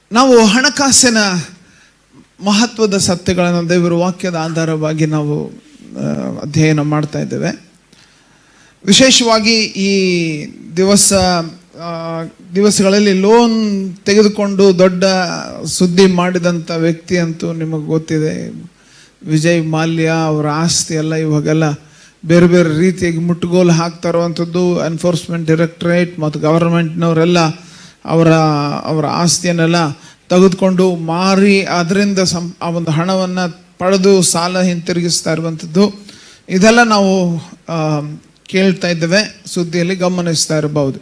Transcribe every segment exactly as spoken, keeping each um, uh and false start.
ನಾವು ಹಣಕಾಸಿನ ಮಹತ್ವದ ಸತ್ಯಗಳನ್ನು ದೇವರ ವಾಕ್ಯದ ಆಧಾರವಾಗಿ ನಾವು ಅಧ್ಯಯನ ಮಾಡ್ತಾ ಇದ್ದೇವೆ. ವಿಶೇಷವಾಗಿ ಈ ದಿವಸ ದಿವಸಗಳಲ್ಲಿ ಲೋನ್ ತೆಗೆದುಕೊಂಡು ದೊಡ್ಡ ಸುದ್ದಿ ಮಾಡಿದಂಥ ವ್ಯಕ್ತಿ ಅಂತೂ ನಿಮಗೆ ಗೊತ್ತಿದೆ. ವಿಜಯ್ ಮಾಲ್ಯ ಅವರ ಆಸ್ತಿ ಎಲ್ಲ ಇವಾಗೆಲ್ಲ ಬೇರೆ ಬೇರೆ ರೀತಿಯಾಗಿ ಮುಟ್ಟುಗೋಲು ಹಾಕ್ತಾ ಇರುವಂಥದ್ದು. ಎನ್ಫೋರ್ಸ್ಮೆಂಟ್ ಡೈರೆಕ್ಟರೇಟ್ ಮತ್ತು ಗವರ್ಮೆಂಟ್ನವರೆಲ್ಲ ಅವರ ಅವರ ಆಸ್ತಿಯನ್ನೆಲ್ಲ ತೆಗೆದುಕೊಂಡು ಮಾರಿ ಅದರಿಂದ ಸಂ ಆ ಒಂದು ಹಣವನ್ನು ಪಡೆದು ಸಾಲ ಹಿಂತಿರುಗಿಸ್ತಾ ಇರುವಂಥದ್ದು ಇದೆಲ್ಲ ನಾವು ಕೇಳ್ತಾ ಇದ್ದೇವೆ, ಸುದ್ದಿಯಲ್ಲಿ ಗಮನಿಸ್ತಾ ಇರಬಹುದು.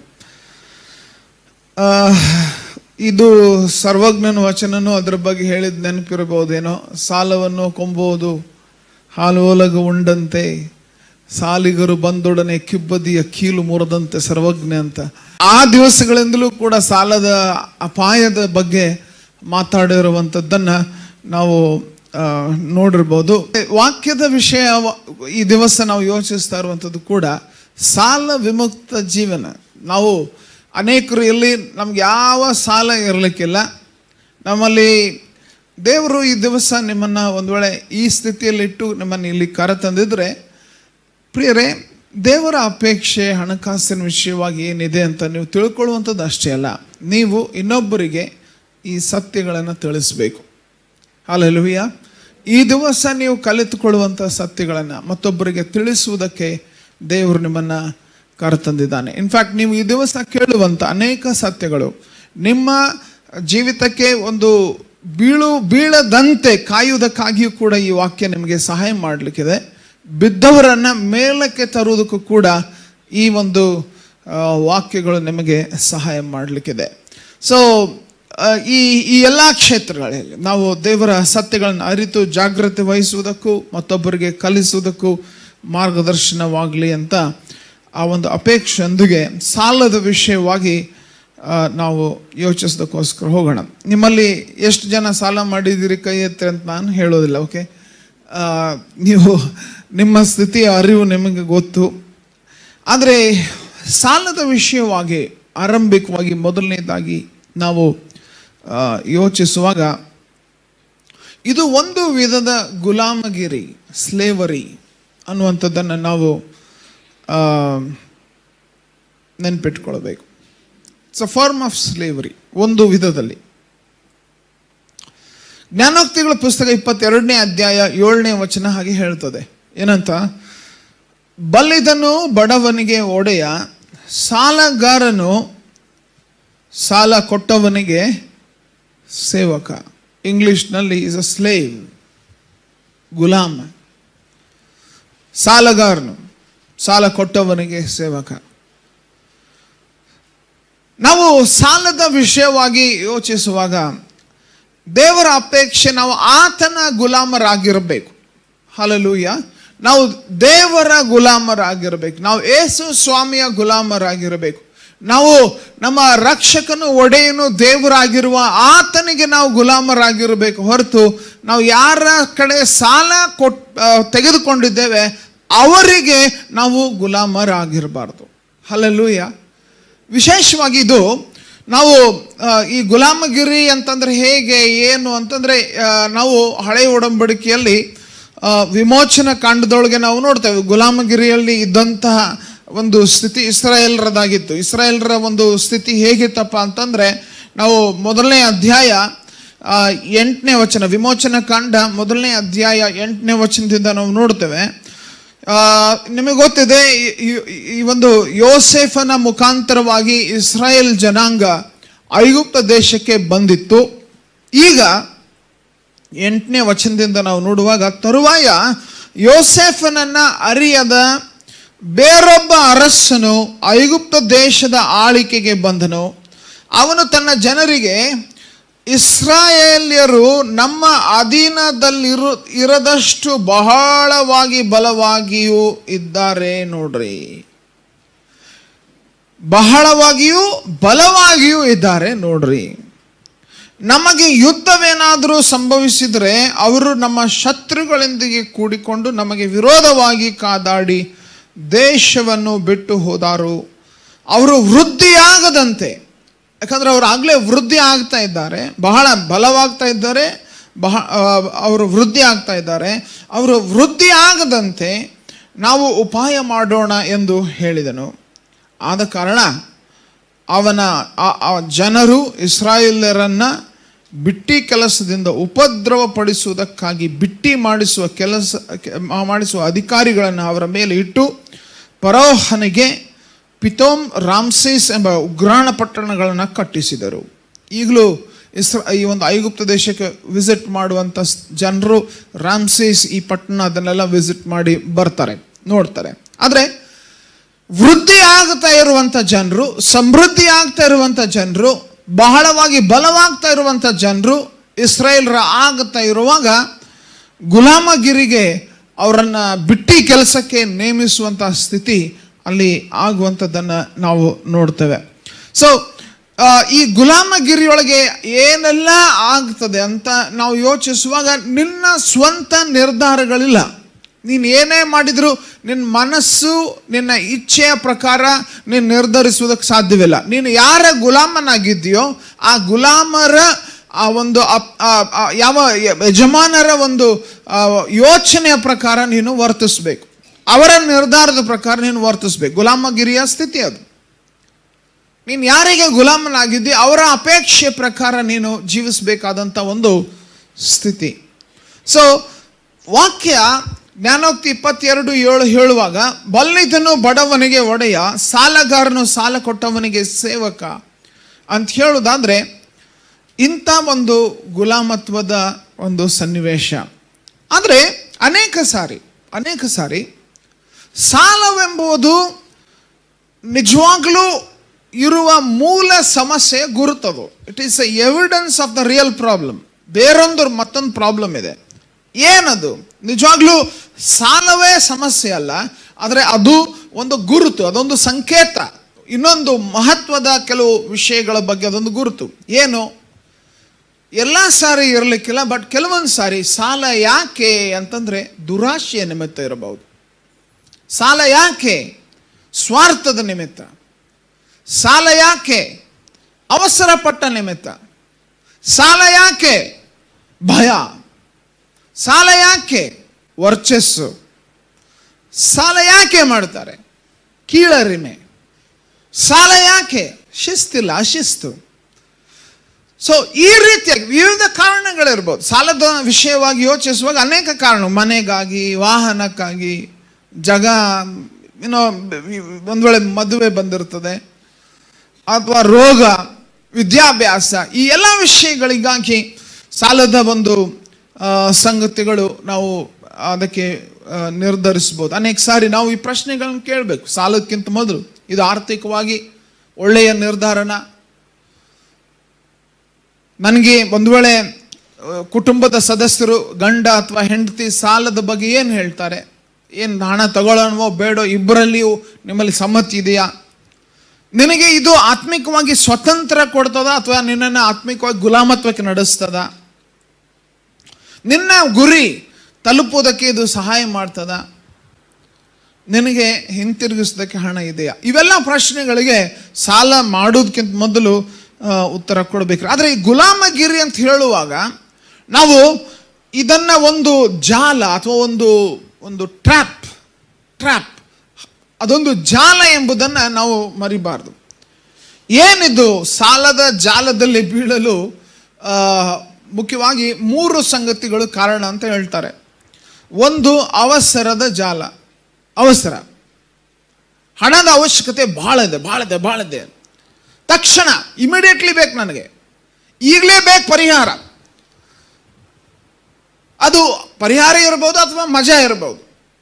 ಇದು ಸರ್ವಜ್ಞನ ವಚನನು ಅದರ ಬಗ್ಗೆ ಹೇಳಿದ ನೆನಪಿರಬಹುದೇನೋ. ಸಾಲವನ್ನು ಕೊಂಬುವುದು ಹಾಲು ಒಲಗು ಉಂಡಂತೆ, ಸಾಲಿಗರು ಬಂದೊಡನೆ ಕಿಬ್ಬದಿಯ ಕೀಲು ಮುರಿದಂತೆ ಸರ್ವಜ್ಞ ಅಂತ. ಆ ದಿವಸಗಳಿಂದಲೂ ಕೂಡ ಸಾಲದ ಅಪಾಯದ ಬಗ್ಗೆ ಮಾತಾಡಿರುವಂಥದ್ದನ್ನು ನಾವು ನೋಡಿರ್ಬೋದು. ವಾಕ್ಯದ ವಿಷಯ ಈ ದಿವಸ ನಾವು ಯೋಚಿಸ್ತಾ ಇರುವಂಥದ್ದು ಕೂಡ ಸಾಲ ವಿಮುಕ್ತ ಜೀವನ. ನಾವು ಅನೇಕರು ಇಲ್ಲಿ ನಮ್ಗೆ ಯಾವ ಸಾಲ ಇರಲಿಕ್ಕಿಲ್ಲ. ನಮ್ಮಲ್ಲಿ ದೇವರು ಈ ದಿವಸ ನಿಮ್ಮನ್ನು ಒಂದು ವೇಳೆ ಈ ಸ್ಥಿತಿಯಲ್ಲಿಟ್ಟು ನಿಮ್ಮನ್ನು ಇಲ್ಲಿ ಕರೆತಂದಿದ್ರೆ, ಪ್ರಿಯರೇ, ದೇವರ ಅಪೇಕ್ಷೆ ಹಣಕಾಸಿನ ವಿಷಯವಾಗಿ ಏನಿದೆ ಅಂತ ನೀವು ತಿಳ್ಕೊಳ್ಳುವಂಥದ್ದು ಅಷ್ಟೇ ಅಲ್ಲ, ನೀವು ಇನ್ನೊಬ್ಬರಿಗೆ ಈ ಸತ್ಯಗಳನ್ನು ತಿಳಿಸ್ಬೇಕು. ಹಲ್ಲೆಲೂಯಾ. ಈ ದಿವಸ ನೀವು ಕಲಿತುಕೊಳ್ಳುವಂಥ ಸತ್ಯಗಳನ್ನು ಮತ್ತೊಬ್ಬರಿಗೆ ತಿಳಿಸುವುದಕ್ಕೆ ದೇವರು ನಿಮ್ಮನ್ನು ಕರೆತಂದಿದ್ದಾನೆ. ಇನ್ಫ್ಯಾಕ್ಟ್ ನೀವು ಈ ದಿವಸ ಕೇಳುವಂಥ ಅನೇಕ ಸತ್ಯಗಳು ನಿಮ್ಮ ಜೀವಿತಕ್ಕೆ ಒಂದು ಬೀಳು ಬೀಳದಂತೆ ಕಾಯುವುದಕ್ಕಾಗಿಯೂ ಕೂಡ ಈ ವಾಕ್ಯ ನಿಮಗೆ ಸಹಾಯ ಮಾಡಲಿಕ್ಕಿದೆ. ಬಿದ್ದವರನ್ನು ಮೇಲಕ್ಕೆ ತರುವುದಕ್ಕೂ ಕೂಡ ಈ ಒಂದು ವಾಕ್ಯಗಳು ನಿಮಗೆ ಸಹಾಯ ಮಾಡಲಿಕ್ಕಿದೆ. ಸೊ ಈ ಈ ಎಲ್ಲ ಕ್ಷೇತ್ರಗಳಲ್ಲಿ ನಾವು ದೇವರ ಸತ್ಯಗಳನ್ನು ಅರಿತು ಜಾಗೃತಿ ವಹಿಸುವುದಕ್ಕೂ ಮತ್ತೊಬ್ಬರಿಗೆ ಕಲಿಸುವುದಕ್ಕೂ ಮಾರ್ಗದರ್ಶನವಾಗಲಿ ಅಂತ ಆ ಒಂದು ಅಪೇಕ್ಷೆಯೊಂದಿಗೆ ಸಾಲದ ವಿಷಯವಾಗಿ ನಾವು ಯೋಚಿಸೋದಕ್ಕೋಸ್ಕರ ಹೋಗೋಣ. ನಿಮ್ಮಲ್ಲಿ ಎಷ್ಟು ಜನ ಸಾಲ ಮಾಡಿದ್ದೀರಿ ಕೈ ಎತ್ತಿ ಅಂತ ನಾನು ಹೇಳೋದಿಲ್ಲ, ಓಕೆ? ನೀವು ನಿಮ್ಮ ಸ್ಥಿತಿಯ ಅರಿವು ನಿಮಗೆ ಗೊತ್ತು. ಆದರೆ ಸಾಲದ ವಿಷಯವಾಗಿ ಆರಂಭಿಕವಾಗಿ ಮೊದಲನೇದಾಗಿ ನಾವು ಯೋಚಿಸುವಾಗ ಇದು ಒಂದು ವಿಧದ ಗುಲಾಮಗಿರಿ, ಸ್ಲೇವರಿ ಅನ್ನುವಂಥದ್ದನ್ನು ನಾವು ನೆನ್ಪಿಟ್ಕೊಳ್ಬೇಕು. It's a form of slavery, ಒಂದು ವಿಧದಲ್ಲಿ. ಜ್ಞಾನೋಕ್ತಿಗಳ ಪುಸ್ತಕ ಇಪ್ಪತ್ತೆರಡನೇ ಅಧ್ಯಾಯ ಏಳನೇ ವಚನ ಹಾಗೆ ಹೇಳ್ತದೆ. ಏನಂತ? ಬಲ್ಲಿದನು ಬಡವನಿಗೆ ಒಡೆಯ, ಸಾಲಗಾರನು ಸಾಲ ಕೊಟ್ಟವನಿಗೆ ಸೇವಕ. ಇಂಗ್ಲಿಷ್ನಲ್ಲಿ ಈಸ್ ಅ ಸ್ಲೇವ್, ಗುಲಾಮ. ಸಾಲಗಾರನು ಸಾಲ ಕೊಟ್ಟವನಿಗೆ ಸೇವಕ. ನಾವು ಸಾಲದ ವಿಷಯವಾಗಿ ಯೋಚಿಸುವಾಗ ದೇವರ ಅಪೇಕ್ಷೆ ನಾವು ಆತನ ಗುಲಾಮರಾಗಿರಬೇಕು. ಹಲ್ಲೆಲೂಯಾ. ನಾವು ದೇವರ ಗುಲಾಮರಾಗಿರಬೇಕು. ನಾವು ಯೇಸು ಸ್ವಾಮಿಯ ಗುಲಾಮರಾಗಿರಬೇಕು. ನಾವು ನಮ್ಮ ರಕ್ಷಕನು ಒಡೆಯನು ದೇವರಾಗಿರುವ ಆತನಿಗೆ ನಾವು ಗುಲಾಮರಾಗಿರಬೇಕು ಹೊರತು ನಾವು ಯಾರ ಕಡೆ ಸಾಲ ಕೊಟ್ ತೆಗೆದುಕೊಂಡಿದ್ದೇವೆ ಅವರಿಗೆ ನಾವು ಗುಲಾಮರಾಗಿರಬಾರ್ದು. ಹಲ್ಲೆಲೂಯಾ. ವಿಶೇಷವಾಗಿ ಇದು ನಾವು ಈ ಗುಲಾಮಗಿರಿ ಅಂತಂದರೆ ಹೇಗೆ ಏನು ಅಂತಂದರೆ, ನಾವು ಹಳೆಯ ಒಡಂಬಡಿಕೆಯಲ್ಲಿ ವಿಮೋಚನ ಕಾಂಡದೊಳಗೆ ನಾವು ನೋಡ್ತೇವೆ ಗುಲಾಮಗಿರಿಯಲ್ಲಿ ಇದ್ದಂತಹ ಒಂದು ಸ್ಥಿತಿ ಇಸ್ರಾಯೇಲರದಾಗಿತ್ತು. ಇಸ್ರಾಯೇಲರ ಒಂದು ಸ್ಥಿತಿ ಹೇಗಿತ್ತಪ್ಪ ಅಂತಂದರೆ, ನಾವು ಮೊದಲನೇ ಅಧ್ಯಾಯ ಎಂಟನೇ ವಚನ, ವಿಮೋಚನ ಕಾಂಡ ಮೊದಲನೇ ಅಧ್ಯಾಯ ಎಂಟನೇ ವಚನದಿಂದ ನಾವು ನೋಡ್ತೇವೆ. ನಿಮಗೆ ಗೊತ್ತಿದೆ, ಈ ಒಂದು ಯೋಸೇಫನ ಮುಖಾಂತರವಾಗಿ ಇಸ್ರಾಯೇಲ್ ಜನಾಂಗ ಐಗುಪ್ತ ದೇಶಕ್ಕೆ ಬಂದಿತ್ತು. ಈಗ ಎಂಟನೇ ವಚನದಿಂದ ನಾವು ನೋಡುವಾಗ, ತರುವಾಯ ಯೋಸೇಫನನ್ನ ಅರಿಯದ ಬೇರೊಬ್ಬ ಅರಸನು ಐಗುಪ್ತ ದೇಶದ ಆಳಿಕೆಗೆ ಬಂದನು. ಅವನು ತನ್ನ ಜನರಿಗೆ, ಇಸ್ರಾಯೇಲ್ಯರು ನಮ್ಮ ಅಧೀನದಲ್ಲಿರು ಇರದಷ್ಟು ಬಹಳವಾಗಿ ಬಲವಾಗಿಯೂ ಇದ್ದಾರೆ ನೋಡ್ರಿ, ಬಹಳವಾಗಿಯೂ ಬಲವಾಗಿಯೂ ಇದ್ದಾರೆ ನೋಡ್ರಿ. ನಮಗೆ ಯುದ್ಧವೇನಾದರೂ ಸಂಭವಿಸಿದರೆ ಅವರು ನಮ್ಮ ಶತ್ರುಗಳೊಂದಿಗೆ ಕೂಡಿಕೊಂಡು ನಮಗೆ ವಿರೋಧವಾಗಿ ಕಾದಾಡಿ ದೇಶವನ್ನು ಬಿಟ್ಟು ಹೋದಾರು. ಅವರು ವೃದ್ಧಿಯಾಗದಂತೆ, ಯಾಕಂದರೆ ಅವರು ಆಗಲೇ ವೃದ್ಧಿ ಆಗ್ತಾ ಇದ್ದಾರೆ, ಬಹಳ ಬಲವಾಗ್ತಾ ಇದ್ದಾರೆ, ಬಹ ಅವರು ವೃದ್ಧಿ ಆಗ್ತಾ ಇದ್ದಾರೆ. ಅವರು ವೃದ್ಧಿ ಆಗದಂತೆ ನಾವು ಉಪಾಯ ಮಾಡೋಣ ಎಂದು ಹೇಳಿದನು. ಆದ ಕಾರಣ ಅವನ ಆ ಜನರು ಇಸ್ರಾಯೇಲರನ್ನು ಬಿಟ್ಟಿ ಕೆಲಸದಿಂದ ಉಪದ್ರವ ಪಡಿಸುವುದಕ್ಕಾಗಿ ಬಿಟ್ಟಿ ಮಾಡಿಸುವ ಕೆಲಸ ಮಾಡಿಸುವ ಅಧಿಕಾರಿಗಳನ್ನು ಅವರ ಮೇಲೆ ಇಟ್ಟು ಫರೋಹನಿಗೆ ಪಿತೋಮ್, ರಾಮ್ಸೇಸ್ ಎಂಬ ಉಗ್ರಾಣ ಪಟ್ಟಣಗಳನ್ನು ಕಟ್ಟಿಸಿದರು. ಈಗಲೂ ಇಸ್ರಾ ಈ ಒಂದು ಐಗುಪ್ತ ದೇಶಕ್ಕೆ ವಿಸಿಟ್ ಮಾಡುವಂಥ ಜನರು ರಾಮ್ಸೇಸ್ ಈ ಪಟ್ಟಣ ಅದನ್ನೆಲ್ಲ ವಿಸಿಟ್ ಮಾಡಿ ಬರ್ತಾರೆ, ನೋಡ್ತಾರೆ. ಆದರೆ ವೃದ್ಧಿ ಆಗ್ತಾ ಇರುವಂಥ ಜನರು, ಸಮೃದ್ಧಿ ಆಗ್ತಾ ಇರುವಂಥ ಜನರು, ಬಹಳವಾಗಿ ಬಲವಾಗ್ತಾ ಇರುವಂಥ ಜನರು ಇಸ್ರಾಯೇಲ್ರ ಆಗ್ತಾ ಇರುವಾಗ ಗುಲಾಮಗಿರಿಗೆ ಅವರನ್ನು ಬಿಟ್ಟಿ ಕೆಲಸಕ್ಕೆ ನೇಮಿಸುವಂಥ ಸ್ಥಿತಿ ಅಲ್ಲಿ ಆಗುವಂಥದ್ದನ್ನು ನಾವು ನೋಡ್ತೇವೆ. ಸೊ ಈ ಗುಲಾಮಗಿರಿಯೊಳಗೆ ಏನೆಲ್ಲ ಆಗ್ತದೆ ಅಂತ ನಾವು ಯೋಚಿಸುವಾಗ ನಿನ್ನ ಸ್ವಂತ ನಿರ್ಧಾರಗಳಿಲ್ಲ. ನೀನು ಏನೇ ಮಾಡಿದರೂ ನಿನ್ನ ಮನಸ್ಸು, ನಿನ್ನ ಇಚ್ಛೆಯ ಪ್ರಕಾರ ನೀನು ನಿರ್ಧರಿಸುವುದಕ್ಕೆ ಸಾಧ್ಯವಿಲ್ಲ. ನೀನು ಯಾರ ಗುಲಾಮನಾಗಿದ್ದೀಯೋ ಆ ಗುಲಾಮರ ಆ ಒಂದು ಯಾವ ಯಜಮಾನರ ಒಂದು ಯೋಚನೆಯ ಪ್ರಕಾರ ನೀನು ವರ್ತಿಸಬೇಕು, ಅವರ ನಿರ್ಧಾರದ ಪ್ರಕಾರ ನೀನು ವರ್ತಿಸ್ಬೇಕು. ಗುಲಾಮಗಿರಿಯ ಸ್ಥಿತಿ ಅದು. ನೀನು ಯಾರಿಗೆ ಗುಲಾಮನಾಗಿದ್ದಿ ಅವರ ಅಪೇಕ್ಷೆ ಪ್ರಕಾರ ನೀನು ಜೀವಿಸಬೇಕಾದಂಥ ಒಂದು ಸ್ಥಿತಿ. ಸೊ ವಾಕ್ಯ ಜ್ಞಾನೋಕ್ತಿ ಇಪ್ಪತ್ತೆರಡು ಏಳು ಹೇಳುವಾಗ, ಬಲ್ಲಿದನು ಬಡವನಿಗೆ ಒಡೆಯ, ಸಾಲಗಾರನು ಸಾಲ ಕೊಟ್ಟವನಿಗೆ ಸೇವಕ ಅಂತ ಹೇಳುವುದಾದರೆ ಇಂಥ ಒಂದು ಗುಲಾಮತ್ವದ ಒಂದು ಸನ್ನಿವೇಶ. ಆದರೆ ಅನೇಕ ಸಾರಿ ಅನೇಕ ಸಾರಿ ಸಾಲವೆಂಬುದು ನಿಜವಾಗ್ಲೂ ಇರುವ ಮೂಲ ಸಮಸ್ಯೆ ಗುರುತದು. It is a evidence of the real problem. ಬೇರೊಂದು ಮತ್ತೊಂದು ಪ್ರಾಬ್ಲಮ್ ಇದೆ. ಏನದು? ನಿಜವಾಗ್ಲೂ ಸಾಲವೇ ಸಮಸ್ಯೆ ಅಲ್ಲ, ಆದರೆ ಅದು ಒಂದು ಗುರುತು, ಅದೊಂದು ಸಂಕೇತ, ಇನ್ನೊಂದು ಮಹತ್ವದ ಕೆಲವು ವಿಷಯಗಳ ಬಗ್ಗೆ ಅದೊಂದು ಗುರುತು. ಏನು? ಎಲ್ಲ ಸಾರಿ ಇರಲಿಕ್ಕಿಲ್ಲ, ಬಟ್ ಕೆಲವೊಂದು ಸಾರಿ ಸಾಲ ಯಾಕೆ ಅಂತಂದರೆ ದುರಾಶೆಯ ನಿಮಿತ್ತ ಇರಬಹುದು. ಸಾಲ ಯಾಕೆ? ಸ್ವಾರ್ಥದ ನಿಮಿತ್ತ. ಸಾಲ ಯಾಕೆ? ಅವಸರಪಟ್ಟ ನಿಮಿತ್ತ. ಸಾಲ ಯಾಕೆ? ಭಯ. ಸಾಲ ಯಾಕೆ? ವರ್ಚಸ್ಸು. ಸಾಲ ಯಾಕೆ ಮಾಡ್ತಾರೆ? ಕೀಳರಿಮೆ. ಸಾಲ ಯಾಕೆ? ಶಿಸ್ತಿಲ್ಲ, ಅಶಿಸ್ತು. ಸೊ ಈ ರೀತಿಯಾಗಿ ವಿವಿಧ ಕಾರಣಗಳಿರ್ಬೋದು. ಸಾಲದ ವಿಷಯವಾಗಿ ಯೋಚಿಸುವಾಗ ಅನೇಕ ಕಾರಣ, ಮನೆಗಾಗಿ, ವಾಹನಕ್ಕಾಗಿ, ಜಗ ಏನೋ ಒಂದು ವೇಳೆ ಮದುವೆ ಬಂದಿರ್ತದೆ, ಅಥವಾ ರೋಗ, ವಿದ್ಯಾಭ್ಯಾಸ, ಈ ಎಲ್ಲ ವಿಷಯಗಳಿಗಾಗಿ ಸಾಲದ ಒಂದು ಸಂಗತಿಗಳು ನಾವು ಅದಕ್ಕೆ ನಿರ್ಧರಿಸ್ಬೋದು. ಅನೇಕ ಸಾರಿ ನಾವು ಈ ಪ್ರಶ್ನೆಗಳನ್ನು ಕೇಳಬೇಕು ಸಾಲಕ್ಕಿಂತ ಮೊದಲು. ಇದು ಆರ್ಥಿಕವಾಗಿ ಒಳ್ಳೆಯ ನಿರ್ಧಾರನ? ನನಗೆ ಒಂದು ವೇಳೆ ಕುಟುಂಬದ ಸದಸ್ಯರು, ಗಂಡ ಅಥವಾ ಹೆಂಡತಿ ಸಾಲದ ಬಗ್ಗೆ ಏನು ಹೇಳ್ತಾರೆ, ಏನು ಹಣ ತಗೊಳ್ಳೋಣವೋ ಬೇಡೋ, ಇಬ್ಬರಲ್ಲಿಯೂ ನಿಮ್ಮಲ್ಲಿ ಸಮ್ಮತಿ ಇದೆಯಾ? ನಿನಗೆ ಇದು ಆತ್ಮಿಕವಾಗಿ ಸ್ವತಂತ್ರ ಕೊಡ್ತದ ಅಥವಾ ನಿನ್ನನ್ನು ಆತ್ಮಿಕವಾಗಿ ಗುಲಾಮತ್ವಕ್ಕೆ ನಡೆಸ್ತದ? ನಿನ್ನ ಗುರಿ ತಲುಪುವುದಕ್ಕೆ ಇದು ಸಹಾಯ ಮಾಡ್ತದ? ನಿನಗೆ ಹಿಂತಿರುಗಿಸೋದಕ್ಕೆ ಹಣ ಇದೆಯಾ? ಇವೆಲ್ಲ ಪ್ರಶ್ನೆಗಳಿಗೆ ಸಾಲ ಮಾಡೋದಕ್ಕಿಂತ ಮೊದಲು ಉತ್ತರ ಕೊಡಬೇಕು. ಆದರೆ ಈ ಗುಲಾಮಗಿರಿ ಅಂತ ಹೇಳುವಾಗ ನಾವು ಇದನ್ನ ಒಂದು ಜಾಲ ಅಥವಾ ಒಂದು ಒಂದು ಟ್ರ್ಯಾಪ್ ಟ್ರ್ಯಾಪ್ ಅದೊಂದು ಜಾಲ ಎಂಬುದನ್ನು ನಾವು ಮರಿಬಾರ್ದು. ಏನಿದು? ಸಾಲದ ಜಾಲದಲ್ಲಿ ಬೀಳಲು ಮುಖ್ಯವಾಗಿ ಮೂರು ಸಂಗತಿಗಳು ಕಾರಣ ಅಂತ ಹೇಳ್ತಾರೆ. ಒಂದು, ಅವಸರದ ಜಾಲ. ಅವಸರ. ಹಣದ ಅವಶ್ಯಕತೆ ಭಾಳ ಇದೆ ಭಾಳ ಇದೆ ಭಾಳ ಇದೆ ತಕ್ಷಣ ಇಮಿಡಿಯೇಟ್ಲಿ ಬೇಕು, ನನಗೆ ಈಗಲೇ ಬೇಕು ಪರಿಹಾರ. ಅದು ಪರಿಹಾರ ಇರ್ಬೋದು ಅಥವಾ ಮಜಾ ಇರ್ಬೋದು.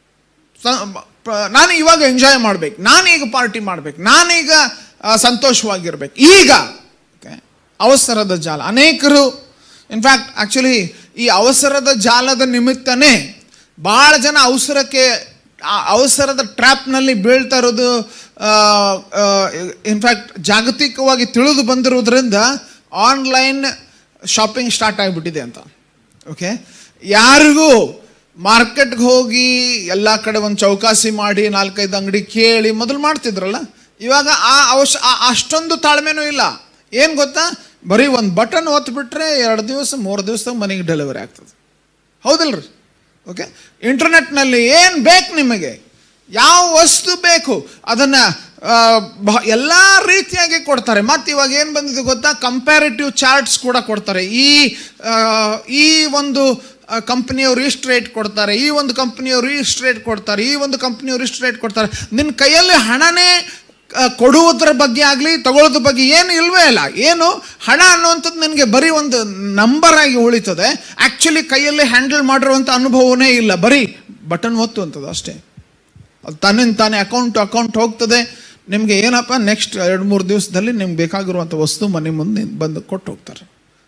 ನಾನು ಇವಾಗ ಎಂಜಾಯ್ ಮಾಡಬೇಕು, ನಾನೀಗ ಪಾರ್ಟಿ ಮಾಡಬೇಕು, ನಾನೀಗ ಸಂತೋಷವಾಗಿರ್ಬೇಕು ಈಗ. ಅವಸರದ ಜಾಲ. ಅನೇಕರು ಇನ್ಫ್ಯಾಕ್ಟ್ ಆ್ಯಕ್ಚುಲಿ ಈ ಅವಸರದ ಜಾಲದ ನಿಮಿತ್ತನೇ ಭಾಳ ಜನ ಅವಸರಕ್ಕೆ ಅವಸರದ ಟ್ರ್ಯಾಪ್ನಲ್ಲಿ ಬೀಳ್ತಾ ಇರೋದು ಇನ್ಫ್ಯಾಕ್ಟ್ ಜಾಗತಿಕವಾಗಿ ತಿಳಿದು ಬಂದಿರೋದ್ರಿಂದ ಆನ್ಲೈನ್ ಶಾಪಿಂಗ್ ಸ್ಟಾರ್ಟ್ ಆಗಿಬಿಟ್ಟಿದೆ ಅಂತ. ಓಕೆ, ಯಾರಿಗೂ ಮಾರ್ಕೆಟ್ಗೆ ಹೋಗಿ ಎಲ್ಲ ಕಡೆ ಒಂದು ಚೌಕಾಸಿ ಮಾಡಿ ನಾಲ್ಕೈದು ಅಂಗಡಿ ಕೇಳಿ ಮೊದಲು ಮಾಡ್ತಿದ್ರಲ್ಲ, ಇವಾಗ ಆ ಅವಶ್ಯ ಅಷ್ಟೊಂದು ತಾಳ್ಮೆನೂ ಇಲ್ಲ. ಏನು ಗೊತ್ತಾ, ಬರೀ ಒಂದು ಬಟನ್ ಒತ್ತಿಬಿಟ್ರೆ ಎರಡು ದಿವಸ ಮೂರು ದಿವಸದಾಗ ಮನೆಗೆ ಡೆಲಿವರಿ ಆಗ್ತದೆ. ಹೌದಿಲ್ರಿ? ಓಕೆ, ಇಂಟರ್ನೆಟ್ನಲ್ಲಿ ಏನು ಬೇಕು ನಿಮಗೆ, ಯಾವ ವಸ್ತು ಬೇಕು ಅದನ್ನು ಎಲ್ಲ ರೀತಿಯಾಗಿ ಕೊಡ್ತಾರೆ. ಮತ್ತು ಇವಾಗ ಏನು ಬಂದಿದೆ ಗೊತ್ತಾ, ಕಂಪ್ಯಾರಿಟಿವ್ ಚಾರ್ಟ್ಸ್ ಕೂಡ ಕೊಡ್ತಾರೆ. ಈ ಈ ಒಂದು ಕಂಪ್ನಿಯವರು ಇಷ್ಟು ರೇಟ್ ಕೊಡ್ತಾರೆ, ಈ ಒಂದು ಕಂಪ್ನಿಯವರು ಇಷ್ಟು ರೇಟ್ ಕೊಡ್ತಾರೆ, ಈ ಒಂದು ಕಂಪ್ನಿಯವರು ಇಷ್ಟು ರೇಟ್ ಕೊಡ್ತಾರೆ. ನಿನ್ನ ಕೈಯಲ್ಲಿ ಹಣನೇ ಕೊಡುವುದರ ಬಗ್ಗೆ ಆಗಲಿ ತಗೊಳ್ಳೋದ್ರ ಬಗ್ಗೆ ಏನು ಇಲ್ವೇ ಇಲ್ಲ. ಏನು ಹಣ ಅನ್ನುವಂಥದ್ದು ನಿನಗೆ ಬರೀ ಒಂದು ನಂಬರ್ ಆಗಿ ಉಳಿತದೆ. ಆ್ಯಕ್ಚುಲಿ ಕೈಯಲ್ಲಿ ಹ್ಯಾಂಡಲ್ ಮಾಡಿರುವಂಥ ಅನುಭವನೇ ಇಲ್ಲ, ಬರೀ ಬಟನ್ ಒತ್ತುವಂಥದ್ದು ಅಷ್ಟೇ. ಅದು ತನ್ನಿಂದ ತಾನೇ ಅಕೌಂಟ್ ಅಕೌಂಟ್ ಹೋಗ್ತದೆ. ನಿಮಗೆ ಏನಪ್ಪ ನೆಕ್ಸ್ಟ್ ಎರಡು ಮೂರು ದಿವಸದಲ್ಲಿ ನಿಮ್ಗೆ ಬೇಕಾಗಿರುವಂಥ ವಸ್ತು ಮನೆ ಮುಂದೆ ಬಂದು ಕೊಟ್ಟು ಹೋಗ್ತಾರೆ.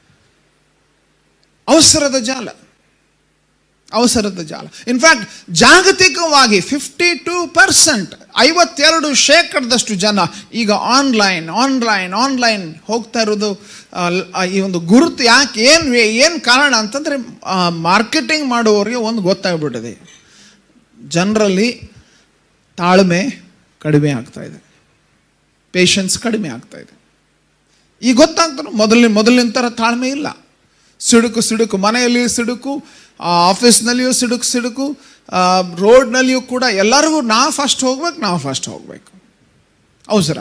ಅವಸರದ ಜಾಲ, ಅವಸರದ ಜಾಲ. ಇನ್ಫ್ಯಾಕ್ಟ್ ಜಾಗತಿಕವಾಗಿ ಫಿಫ್ಟಿ ಟೂ ಪರ್ಸೆಂಟ್ ಐವತ್ತೆರಡು ಶೇಕಡದಷ್ಟು ಜನ ಈಗ ಆನ್ಲೈನ್ ಆನ್ಲೈನ್ ಆನ್ಲೈನ್ ಹೋಗ್ತಾ ಇರೋದು. ಈ ಒಂದು ಗುರುತು ಯಾಕೆ, ಏನು ಏನು ಕಾರಣ ಅಂತಂದರೆ ಮಾರ್ಕೆಟಿಂಗ್ ಮಾಡುವವರಿಗೆ ಒಂದು ಗೊತ್ತಾಗ್ಬಿಟ್ಟಿದೆ, ಜನರಲ್ಲಿ ತಾಳ್ಮೆ ಕಡಿಮೆ ಆಗ್ತಾ ಇದೆ, ಪೇಷನ್ಸ್ ಕಡಿಮೆ ಆಗ್ತಾ ಇದೆ. ಈಗ ಗೊತ್ತಾಗ್ತಾರೆ, ಮೊದಲಿನ ಮೊದಲಿನ ಥರ ತಾಳ್ಮೆ ಇಲ್ಲ. ಸಿಡುಕು ಸಿಡುಕು, ಮನೆಯಲ್ಲಿ ಸಿಡುಕು, ಆಫೀಸ್ನಲ್ಲಿಯೂ ಸಿಡುಕು ಸಿಡುಕು, ರೋಡ್ನಲ್ಲಿಯೂ ಕೂಡ ಎಲ್ಲರಿಗೂ ನಾವು ಫಸ್ಟ್ ಹೋಗ್ಬೇಕು, ನಾವು ಫಸ್ಟ್ ಹೋಗ್ಬೇಕು. ಅವಸರ,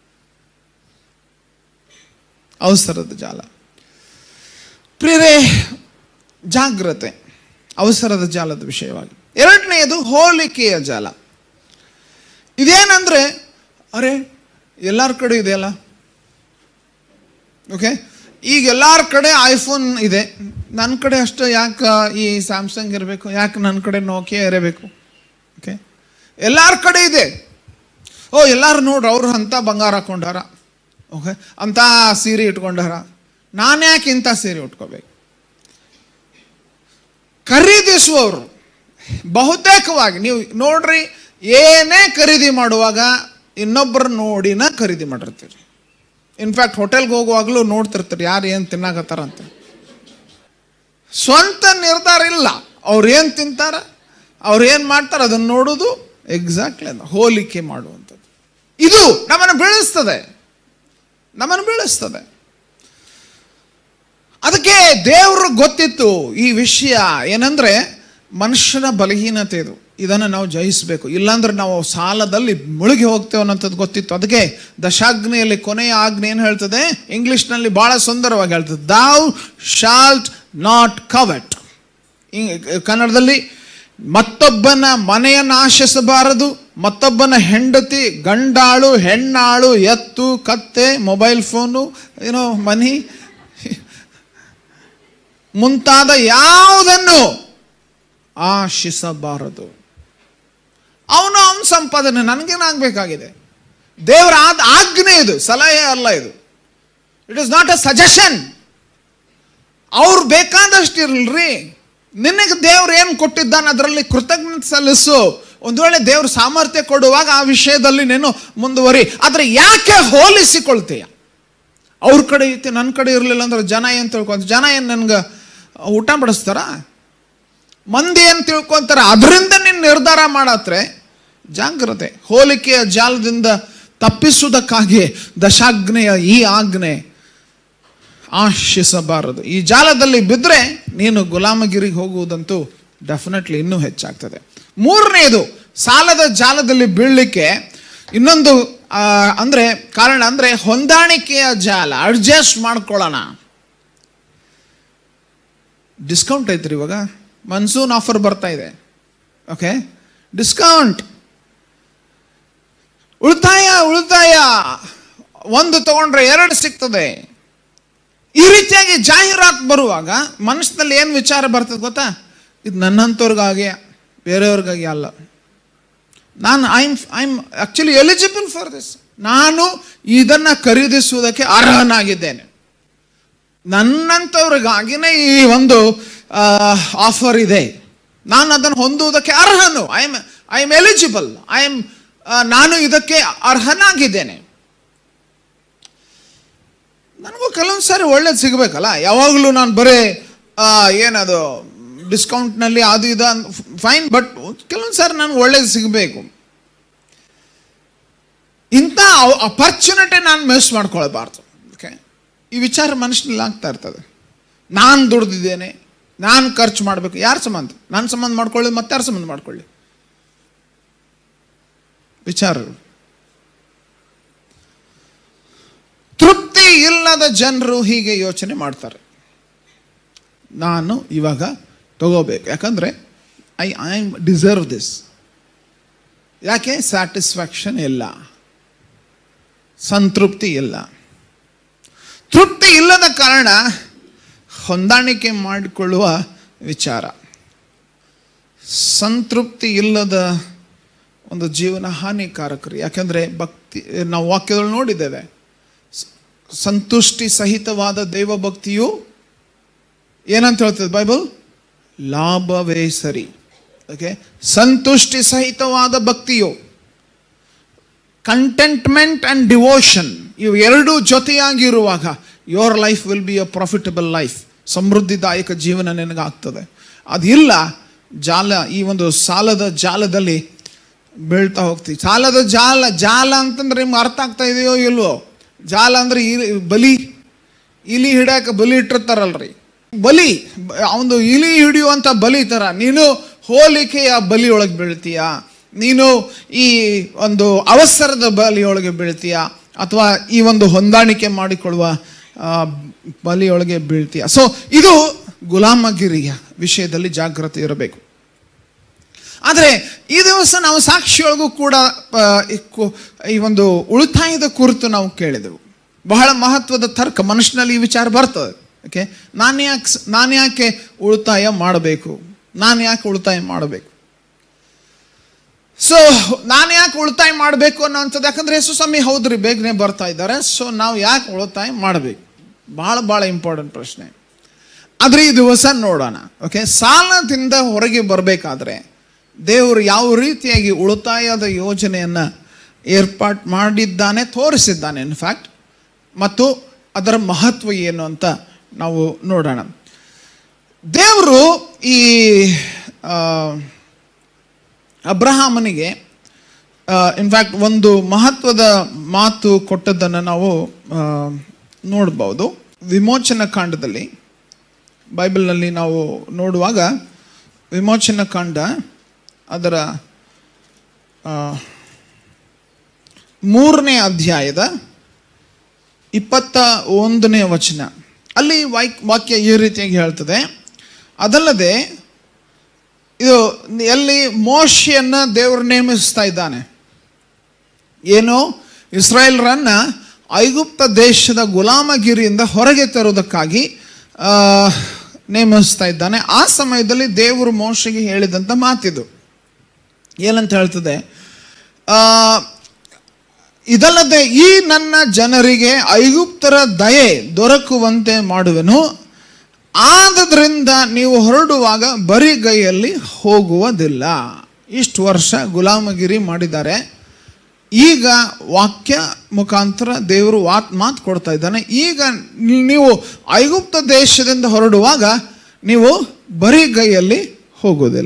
ಅವಸರದ ಜಾಲ. ಪ್ರಿಯರೇ, ಜಾಗ್ರತೆ ಅವಸರದ ಜಾಲದ ವಿಷಯವಾಗಿ. ಎರಡನೆಯದು ಹೋಲಿಕೆಯ ಜಾಲ. ಇದೇನಂದ್ರೆ, ಅರೆ ಎಲ್ಲರ ಕಡೆ ಇದೆಯಲ್ಲ, ಓಕೆ, ಈಗ ಎಲ್ಲರ ಕಡೆ ಐಫೋನ್ ಇದೆ, ನನ್ನ ಕಡೆ ಅಷ್ಟು ಯಾಕೆ ಈ ಸ್ಯಾಮ್ಸಂಗ್ ಇರಬೇಕು, ಯಾಕೆ ನನ್ನ ಕಡೆ ನೋಕಿಯಾ ಇರಬೇಕು? ಓಕೆ, ಎಲ್ಲರ ಕಡೆ ಇದೆ. ಓ ಎಲ್ಲರೂ ನೋಡ್ರಿ, ಅವರು ಅಂಥ ಬಂಗಾರ ಹಾಕೊಂಡಾರ, ಓಕೆ, ಅಂಥ ಸೀರೆ ಇಟ್ಕೊಂಡಾರ, ನಾನು ಯಾಕೆ ಇಂಥ ಸೀರೆ ಉಟ್ಕೋಬೇಕು? ಖರೀದಿಸುವವರು ಬಹುತೇಕವಾಗಿ ನೀವು ನೋಡ್ರಿ, ಏನೇ ಖರೀದಿ ಮಾಡುವಾಗ ಇನ್ನೊಬ್ಬರು ನೋಡಿನ ಖರೀದಿ ಮಾಡಿರ್ತೀರಿ. ಇನ್ಫ್ಯಾಕ್ಟ್ ಹೋಟೆಲ್ಗೆ ಹೋಗುವಾಗಲೂ ನೋಡ್ತಿರ್ತೀರಿ ಯಾರು ಏನು ತಿನ್ನಾಕತ್ತಾರ ಅಂತ. ಸ್ವಂತ ನಿರ್ಧಾರ ಇಲ್ಲ, ಅವ್ರು ಏನು ತಿಂತಾರ, ಅವ್ರು ಏನು ಮಾಡ್ತಾರೆ ಅದನ್ನು ನೋಡೋದು. ಎಕ್ಸಾಕ್ಟ್ಲಿ ಅಂತ ಹೋಲಿಕೆ ಮಾಡುವಂಥದ್ದು ಇದು ನಮ್ಮನ್ನು ಬೆಳೆಸ್ತದೆ, ನಮ್ಮನ್ನು ಬೆಳೆಸ್ತದೆ. ಅದಕ್ಕೆ ದೇವರು ಗೊತ್ತಿತ್ತು ಈ ವಿಷಯ ಏನಂದರೆ ಮನುಷ್ಯನ ಬಲಹೀನತೆ ಇದು, ಇದನ್ನು ನಾವು ಜಯಿಸಬೇಕು, ಇಲ್ಲಾಂದ್ರೆ ನಾವು ಸಾಲದಲ್ಲಿ ಮುಳುಗಿ ಹೋಗ್ತೇವೆ ಅನ್ನೋಂಥದ್ದು ಗೊತ್ತಿತ್ತು. ಅದಕ್ಕೆ ದಶಾಗ್ನಿಯಲ್ಲಿ ಕೊನೆಯ ಆಜ್ಞೆ ಏನು ಹೇಳ್ತದೆ, ಇಂಗ್ಲಿಷ್ನಲ್ಲಿ ಭಾಳ ಸುಂದರವಾಗಿ ಹೇಳ್ತದೆ, ಥೌ ಶಾಲ್ಟ್ ನಾಟ್ ಕವೆಟ್. ಕನ್ನಡದಲ್ಲಿ ಮತ್ತೊಬ್ಬನ ಮನೆಯನ್ನು ಆಶಿಸಬಾರದು, ಮತ್ತೊಬ್ಬನ ಹೆಂಡತಿ, ಗಂಡಾಳು, ಹೆಣ್ಣಾಳು, ಎತ್ತು, ಕತ್ತೆ, ಮೊಬೈಲ್ ಫೋನು, ಏನೋ ಮನಿ ಮುಂತಾದ ಯಾವುದನ್ನು ಆಶಿಸಬಾರದು. ಅವನು ಅವನ ಸಂಪಾದನೆ, ನನಗೇನಾಗಬೇಕಾಗಿದೆ? ದೇವರ ಆದ ಆಜ್ಞೆ ಇದು, ಸಲಹೆ ಅಲ್ಲ ಇದು. It is not a suggestion. ಅವ್ರು ಬೇಕಾದಷ್ಟು ಇರಲ್ರಿ, ನಿನಗೆ ದೇವ್ರು ಏನು ಕೊಟ್ಟಿದ್ದಾನೆ ಅದರಲ್ಲಿ ಕೃತಜ್ಞತೆ ಸಲ್ಲಿಸು. ಒಂದು ವೇಳೆ ದೇವ್ರ ಸಾಮರ್ಥ್ಯ ಕೊಡುವಾಗ ಆ ವಿಷಯದಲ್ಲಿ ನೀನು ಮುಂದುವರಿ. ಆದರೆ ಯಾಕೆ ಹೋಲಿಸಿಕೊಳ್ತೀಯ? ಅವ್ರ ಕಡೆ ಐತಿ, ನನ್ನ ಕಡೆ ಇರಲಿಲ್ಲ ಅಂದ್ರೆ ಜನ ಏನು ತಿಳ್ಕೊಂತ? ಜನ ಏನು ನನಗೆ ಊಟ ಬಡಿಸ್ತಾರ? ಮಂದಿ ಏನು ತಿಳ್ಕೊಂತಾರೆ? ಅದರಿಂದ ನೀನು ನಿರ್ಧಾರ ಮಾಡತ್ರೆ ಜಾಗ್ರತೆ. ಹೋಲಿಕೆಯ ಜಾಲದಿಂದ ತಪ್ಪಿಸುವುದಕ್ಕಾಗಿ ದಶಾಗ್ನೆಯ ಈ ಆಜ್ಞೆ, ಆಶಿಸಬಾರದು. ಈ ಜಾಲದಲ್ಲಿ ಬಿದ್ದರೆ ನೀನು ಗುಲಾಮಗಿರಿಗೆ ಹೋಗುವುದಂತೂ ಡೆಫಿನೆಟ್ಲಿ ಇನ್ನೂ ಹೆಚ್ಚಾಗ್ತದೆ. ಮೂರನೆಯದು, ಸಾಲದ ಜಾಲದಲ್ಲಿ ಬೀಳಲಿಕ್ಕೆ ಇನ್ನೊಂದು ಅಂದರೆ ಕಾರಣ ಅಂದರೆ ಹೊಂದಾಣಿಕೆಯ ಜಾಲ. ಅಡ್ಜಸ್ಟ್ ಮಾಡ್ಕೊಳ್ಳೋಣ. ಡಿಸ್ಕೌಂಟ್ ಐತ್ರಿ, ಇವಾಗ ಮನ್ಸೂನ್ ಆಫರ್ ಬರ್ತಾ ಇದೆ, ಓಕೆ, ಡಿಸ್ಕೌಂಟ್, ಉಳಿತಾಯ ಉಳಿತಾಯ ಒಂದು ತಗೊಂಡ್ರೆ ಎರಡು ಸಿಗ್ತದೆ. ಈ ರೀತಿಯಾಗಿ ಜಾಹೀರಾತು ಬರುವಾಗ ಮನಸ್ಸಿನಲ್ಲಿ ಏನು ವಿಚಾರ ಬರ್ತದೆ ಗೊತ್ತಾ? ಇದು ನನ್ನಂಥವ್ರಿಗಾಗಿ, ಬೇರೆಯವ್ರಿಗಾಗಿ ಅಲ್ಲ. ನಾನು I am I am actually eligible for this. ನಾನು ಇದನ್ನು ಖರೀದಿಸುವುದಕ್ಕೆ ಅರ್ಹನಾಗಿದ್ದೇನೆ, ನನ್ನಂಥವ್ರಿಗಾಗಿನೇ ಈ ಒಂದು ಆಫರ್ ಇದೆ, ನಾನು ಅದನ್ನು ಹೊಂದುವುದಕ್ಕೆ ಅರ್ಹನು. I am I am eligible, I am ನಾನು ಇದಕ್ಕೆ ಅರ್ಹನಾಗಿದ್ದೇನೆ. ನನಗೂ ಕೆಲವೊಂದು ಸಾರಿ ಒಳ್ಳೇದು ಸಿಗಬೇಕಲ್ಲ. ಯಾವಾಗಲೂ ನಾನು ಬರೀ ಏನದು ಡಿಸ್ಕೌಂಟ್ನಲ್ಲಿ ಅದು ಇದು ಫೈನ್, ಬಟ್ ಕೆಲವೊಂದು ಸಾರಿ ನನಗೆ ಒಳ್ಳೇದು ಸಿಗಬೇಕು. ಇಂಥ ಅಪರ್ಚುನಿಟಿ ನಾನು ಮಿಸ್ ಮಾಡ್ಕೊಳ್ಬಾರ್ದು. ಓಕೆ, ಈ ವಿಚಾರ ಮನುಷ್ಯನಲ್ಲಿ ಆಗ್ತಾ ಇರ್ತದೆ. ನಾನು ದುಡ್ದಿದ್ದೇನೆ, ನಾನು ಖರ್ಚು ಮಾಡಬೇಕು. ಯಾರ ಸಂಬಂಧ? ನಾನು ಸಂಬಂಧ ಮಾಡ್ಕೊಳ್ಳಿ, ಮತ್ತೆ ಯಾರು ಸಂಬಂಧ ಮಾಡ್ಕೊಳ್ಳಿ? ವಿಚಾರಗಳು. ತೃಪ್ತಿ ಇಲ್ಲದ ಜನರು ಹೀಗೆ ಯೋಚನೆ ಮಾಡ್ತಾರೆ, ನಾನು ಇವಾಗ ತಗೋಬೇಕು, ಯಾಕಂದ್ರೆ ಐ ಐ ಡಿಸರ್ವ್ ದಿಸ್. ಯಾಕೆ? ಸ್ಯಾಟಿಸ್ಫ್ಯಾಕ್ಷನ್ ಇಲ್ಲ, ಸಂತೃಪ್ತಿ ಇಲ್ಲ. ತೃಪ್ತಿ ಇಲ್ಲದ ಕಾರಣ ಹೊಂದಾಣಿಕೆ ಮಾಡಿಕೊಳ್ಳುವ ವಿಚಾರ. ಸಂತೃಪ್ತಿ ಇಲ್ಲದ ಒಂದು ಜೀವನ ಹಾನಿಕಾರಕರು. ಯಾಕೆಂದರೆ ಭಕ್ತಿ, ನಾವು ವಾಕ್ಯದಲ್ಲಿ ನೋಡಿದ್ದೇವೆ, ಸಂತುಷ್ಟಿ ಸಹಿತವಾದ ದೈವಭಕ್ತಿಯು ಏನಂತ ಹೇಳ್ತದೆ ಬೈಬಲ್? ಲಾಭವೇ ಸರಿ. ಓಕೆ, ಸಂತುಷ್ಟಿ ಸಹಿತವಾದ ಭಕ್ತಿಯು, ಕಂಟೆಂಟ್ಮೆಂಟ್ ಆ್ಯಂಡ್ ಡಿವೋಷನ್, ಇವು ಎರಡೂ ಜೊತೆಯಾಗಿರುವಾಗ your life will be a profitable life. ಸಮೃದ್ಧಿದಾಯಕ ಜೀವನ ನಿನಗಾಗ್ತದೆ. ಅದಿಲ್ಲ, ಜಾಲ, ಈ ಒಂದು ಸಾಲದ ಜಾಲದಲ್ಲಿ ಬೀಳ್ತಾ ಹೋಗ್ತೀವಿ. ಸಾಲದ ಜಾಲ, ಜಾಲ ಅಂತಂದ್ರೆ ನಿಮ್ಗೆ ಅರ್ಥ ಆಗ್ತಾ ಇದೆಯೋ ಇಲ್ವೋ? ಜಾಲ ಅಂದ್ರೆ ಇಲಿ, ಬಲಿ, ಇಲಿ ಹಿಡಿಯಕ್ಕೆ ಬಲಿ ಇಟ್ಟಿರ್ತಾರಲ್ರಿ, ಬಲಿ, ಅವನು ಇಲಿ ಹಿಡಿಯುವಂಥ ಬಲಿ ಥರ ನೀನು ಹೋಲಿಕೆಯ ಬಲಿಯೊಳಗೆ ಬೀಳ್ತೀಯ, ನೀನು ಈ ಒಂದು ಅವಸರದ ಬಲಿಯೊಳಗೆ ಬೀಳ್ತೀಯ, ಅಥವಾ ಈ ಒಂದು ಹೊಂದಾಣಿಕೆ ಮಾಡಿಕೊಳ್ಳುವ ಬಲಿಯೊಳಗೆ ಬೀಳ್ತೀಯ. ಸೊ ಇದು ಗುಲಾಮಗಿರಿಯ ವಿಷಯದಲ್ಲಿ ಜಾಗೃತಿ ಇರಬೇಕು. ಆದರೆ ಈ ದಿವಸ ನಾವು ಸಾಕ್ಷಿಯೊಳಗೂ ಕೂಡ ಈ ಒಂದು ಉಳಿತಾಯದ ಕುರಿತು ನಾವು ಕೇಳಿದೆವು. ಬಹಳ ಮಹತ್ವದ ತರ್ಕ ಮನುಷ್ಯನಲ್ಲಿ ಈ ವಿಚಾರ ಬರ್ತದೆ. ಓಕೆ, ನಾನು ಯಾಕೆ ನಾನು ಯಾಕೆ ಉಳಿತಾಯ ಮಾಡಬೇಕು? ನಾನು ಯಾಕೆ ಉಳಿತಾಯ ಮಾಡಬೇಕು? ಸೊ ನಾನು ಯಾಕೆ ಉಳಿತಾಯ ಮಾಡಬೇಕು ಅನ್ನೋಂಥದ್ದು, ಯಾಕಂದ್ರೆ ಯೇಸು ಸ್ವಾಮಿ ಹೌದ್ರಿ ಬೇಗನೆ ಬರ್ತಾ ಇದ್ದಾರೆ, ಸೊ ನಾವು ಯಾಕೆ ಉಳಿತಾಯ ಮಾಡಬೇಕು? ಭಾಳ ಭಾಳ ಇಂಪಾರ್ಟೆಂಟ್ ಪ್ರಶ್ನೆ. ಆದರೆ ಈ ದಿವಸ ನೋಡೋಣ. ಓಕೆ, ಸಾಲದಿಂದ ಹೊರಗೆ ಬರಬೇಕಾದ್ರೆ ದೇವರು ಯಾವ ರೀತಿಯಾಗಿ ಉಳಿತಾಯದ ಯೋಜನೆಯನ್ನು ಏರ್ಪಾಟ್ ಮಾಡಿದ್ದಾನೆ, ತೋರಿಸಿದ್ದಾನೆ ಇನ್ಫ್ಯಾಕ್ಟ್, ಮತ್ತು ಅದರ ಮಹತ್ವ ಏನು ಅಂತ ನಾವು ನೋಡೋಣ. ದೇವರು ಈ ಅಬ್ರಹಾಮನಿಗೆ ಇನ್ಫ್ಯಾಕ್ಟ್ ಒಂದು ಮಹತ್ವದ ಮಾತು ಕೊಟ್ಟದ್ದನ್ನು ನಾವು ನೋಡ್ಬೋದು. ವಿಮೋಚನಾ ಕಾಂಡದಲ್ಲಿ, ಬೈಬಲ್ನಲ್ಲಿ ನಾವು ನೋಡುವಾಗ ವಿಮೋಚನಾ ಕಾಂಡ ಅದರ ಮೂರನೇ ಅಧ್ಯಾಯದ ಇಪ್ಪತ್ತ ಒಂದನೇ ವಚನ, ಅಲ್ಲಿ ವಾಕ್ಯ ಈ ರೀತಿಯಾಗಿ ಹೇಳ್ತದೆ, ಅದಲ್ಲದೆ ಇದು ಎಲ್ಲಿ ಮೋಶೆಯನ್ನು ದೇವರು ನೇಮಿಸ್ತಾ ಇದ್ದಾನೆ. ಏನು? ಇಸ್ರಾಯೇಲ್ರನ್ನ ಐಗುಪ್ತ ದೇಶದ ಗುಲಾಮಗಿರಿಯಿಂದ ಹೊರಗೆ ತರುವುದಕ್ಕಾಗಿ ನೇಮಿಸ್ತಾ ಇದ್ದಾನೆ. ಆ ಸಮಯದಲ್ಲಿ ದೇವರು ಮೋಶೆಗೆ ಹೇಳಿದಂಥ ಮಾತಿದು. ಏನಂತ ಹೇಳ್ತದೆ? ಇದಲ್ಲದೆ ಈ ನನ್ನ ಜನರಿಗೆ ಐಗುಪ್ತರ ದಯೆ ದೊರಕುವಂತೆ ಮಾಡುವೆನು, ಆದದ್ರಿಂದ ನೀವು ಹೊರಡುವಾಗ ಬರಿಗೈಯಲ್ಲಿ ಹೋಗುವುದಿಲ್ಲ. ಇಷ್ಟು ವರ್ಷ ಗುಲಾಮಗಿರಿ ಮಾಡಿದ್ದಾರೆ. ಈಗ ವಾಕ್ಯ ಮುಖಾಂತರ ದೇವರು ವಾತ್ ಮಾತು ಕೊಡ್ತಾ ಇದ್ದಾನೆ, ಈಗ ನೀವು ಐಗುಪ್ತ ದೇಶದಿಂದ ಹೊರಡುವಾಗ ನೀವು ಬರಿಗೈಯಲ್ಲಿ ಹೋಗೋದಿಲ್ಲ.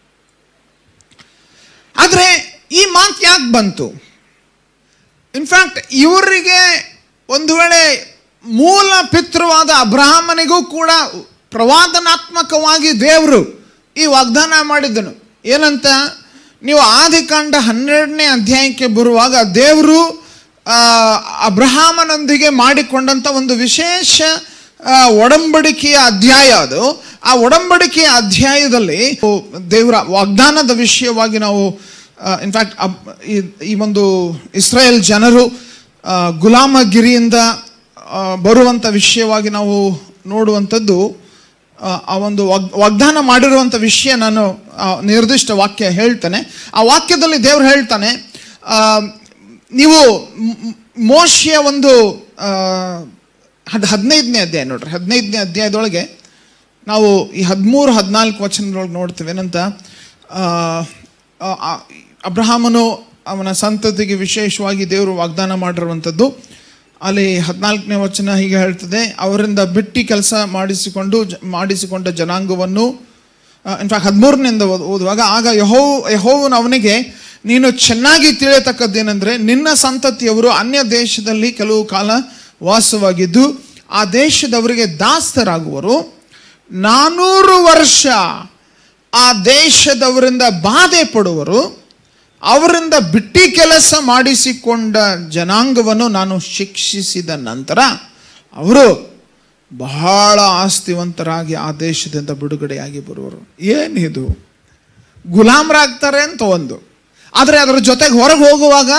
ಆದರೆ ಈ ಮಾತು ಯಾಕೆ ಬಂತು? ಇನ್ಫ್ಯಾಕ್ಟ್ ಇವರಿಗೆ ಒಂದು ವೇಳೆ ಮೂಲ ಪಿತೃವಾದ ಅಬ್ರಹಾಮನಿಗೂ ಕೂಡ ಪ್ರವಾದನಾತ್ಮಕವಾಗಿ ದೇವರು ಈ ವಾಗ್ದಾನ ಮಾಡಿದ್ದನು. ಏನಂತ? ನೀವು ಆದಿಕಾಂಡ ಹನ್ನೆರಡನೇ ಅಧ್ಯಾಯಕ್ಕೆ ಬರುವಾಗ ದೇವರು ಅಬ್ರಹಾಮನೊಂದಿಗೆ ಮಾಡಿಕೊಂಡಂಥ ಒಂದು ವಿಶೇಷ ಒಡಂಬಡಿಕೆಯ ಅಧ್ಯಾಯ ಅದು. ಆ ಒಡಂಬಡಿಕೆಯ ಅಧ್ಯಾಯದಲ್ಲಿ ದೇವರ ವಾಗ್ದಾನದ ವಿಷಯವಾಗಿ ನಾವು ಇನ್ಫ್ಯಾಕ್ಟ್ ಈ ಒಂದು ಇಸ್ರಾಯೇಲ್ ಜನರು ಗುಲಾಮಗಿರಿಯಿಂದ ಬರುವಂಥ ವಿಷಯವಾಗಿ ನಾವು ನೋಡುವಂಥದ್ದು, ಆ ಒಂದು ವಾಗ್ದಾನ ಮಾಡಿರುವಂಥ ವಿಷಯ ನಾನು ನಿರ್ದಿಷ್ಟ ವಾಕ್ಯ ಹೇಳ್ತೇನೆ. ಆ ವಾಕ್ಯದಲ್ಲಿ ದೇವರು ಹೇಳ್ತಾನೆ, ನೀವು ಮೋಶೆಯ ಒಂದು ಹದ್ ಹದಿನೈದನೇ ಅಧ್ಯಾಯ ನೋಡ್ರಿ, ಹದಿನೈದನೇ ಅಧ್ಯಾಯದೊಳಗೆ ನಾವು ಈ ಹದಿಮೂರು ಹದಿನಾಲ್ಕು ವಚನದೊಳಗೆ ನೋಡ್ತೇವೆ. ಏನಂತ? ಅಬ್ರಹಾಮನು ಅವನ ಸಂತತಿಗೆ ವಿಶೇಷವಾಗಿ ದೇವರು ವಾಗ್ದಾನ ಮಾಡಿರುವಂಥದ್ದು. ಅಲ್ಲಿ ಹದಿನಾಲ್ಕನೇ ವಚನ ಹೀಗೆ ಹೇಳ್ತದೆ, ಅವರಿಂದ ಬಿಟ್ಟಿ ಕೆಲಸ ಮಾಡಿಸಿಕೊಂಡು ಮಾಡಿಸಿಕೊಂಡ ಜನಾಂಗವನ್ನು, ಇನ್ಫ್ಯಾಕ್ಟ್ ಹದಿಮೂರನಿಂದ ಓದುವಾಗ, ಆಗ ಯಹೋ ಯೆಹೋವನು ಅವನಿಗೆ, ನೀನು ಚೆನ್ನಾಗಿ ತಿಳಿಯತಕ್ಕದ್ದೇನೆಂದರೆ ನಿನ್ನ ಸಂತತಿಯವರು ಅನ್ಯ ದೇಶದಲ್ಲಿ ಕೆಲವು ಕಾಲ ವಾಸವಾಗಿದ್ದು ಆ ದೇಶದವರಿಗೆ ದಾಸರಾಗುವರು. ನಾನೂರು ವರ್ಷ ಆ ದೇಶದವರಿಂದ ಬಾಧೆ ಪಡುವರು. ಅವರಿಂದ ಬಿಟ್ಟಿ ಕೆಲಸ ಮಾಡಿಸಿಕೊಂಡ ಜನಾಂಗವನ್ನು ನಾನು ಶಿಕ್ಷಿಸಿದ ನಂತರ ಅವರು ಬಹಳ ಆಸ್ತಿವಂತರಾಗಿ ಆ ದೇಶದಿಂದ ಬಿಡುಗಡೆಯಾಗಿ ಬರುವರು. ಏನಿದು? ಗುಲಾಮರಾಗ್ತಾರೆ ಅಂತ ಒಂದು, ಆದರೆ ಅದರ ಜೊತೆಗೆ ಹೊರಗೆ ಹೋಗುವಾಗ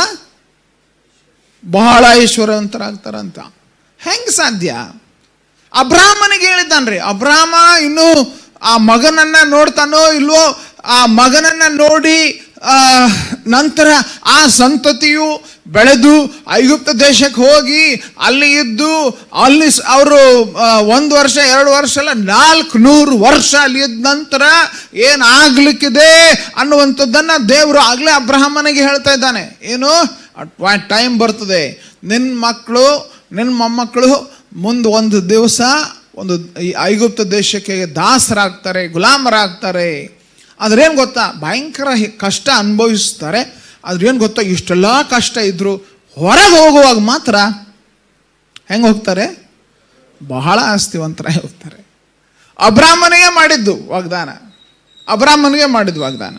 ಬಹಳ ಐಶ್ವರ್ಯವಂತರಾಗ್ತಾರಂತ. ಹೆಂಗೆ ಸಾಧ್ಯ? ಅಬ್ರಾಹ್ಮನಿಗೆ ಹೇಳಿದ್ದಾನ್ರಿ. ಅಬ್ರಾಹ್ಮ ಇನ್ನೂ ಆ ಮಗನನ್ನ ನೋಡ್ತಾನೋ ಇಲ್ವೋ, ಆ ಮಗನನ್ನ ನೋಡಿ ನಂತರ ಆ ಸಂತತಿಯು ಬೆಳೆದು ಐಗುಪ್ತ ದೇಶಕ್ಕೆ ಹೋಗಿ ಅಲ್ಲಿ ಇದ್ದು ಅಲ್ಲಿ ಅವರು ಒಂದು ವರ್ಷ ಎರಡು ವರ್ಷ ಅಲ್ಲ ನಾಲ್ಕು ನೂರು ವರ್ಷ ಅಲ್ಲಿ ಇದ್ದ ನಂತರ ಏನಾಗ್ಲಿಕ್ಕಿದೆ ಅನ್ನುವಂಥದ್ದನ್ನು ದೇವರು ಆಗಲೇ ಅಬ್ರಹಾಮನಿಗೆ ಹೇಳ್ತಾ ಇದ್ದಾನೆ. ಏನು? ಟೈಮ್ ಬರ್ತದೆ, ನಿನ್ನ ಮಕ್ಕಳು ನಿನ್ನ ಮೊಮ್ಮಕ್ಕಳು ಮುಂದೆ ಒಂದು ದಿವಸ ಒಂದು ಈ ಐಗುಪ್ತ ದೇಶಕ್ಕೆ ದಾಸರಾಗ್ತಾರೆ, ಗುಲಾಮರಾಗ್ತಾರೆ. ಆದ್ರೇನು ಗೊತ್ತಾ? ಭಯಂಕರ ಕಷ್ಟ ಅನುಭವಿಸ್ತಾರೆ. ಆದ್ರೇನು ಗೊತ್ತಾ? ಇಷ್ಟೆಲ್ಲ ಕಷ್ಟ ಇದ್ರು ಹೊರಗೆ ಹೋಗುವಾಗ ಮಾತ್ರ ಹೆಂಗೆ ಹೋಗ್ತಾರೆ? ಬಹಳ ಆಸ್ತಿವಂತರಾಗಿ ಹೋಗ್ತಾರೆ. ಅಬ್ರಾಹ್ಮನಿಗೆ ಮಾಡಿದ್ದು ವಾಗ್ದಾನ, ಅಬ್ರಾಹ್ಮನಿಗೆ ಮಾಡಿದ್ದು ವಾಗ್ದಾನ.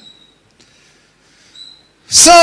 ಸೊ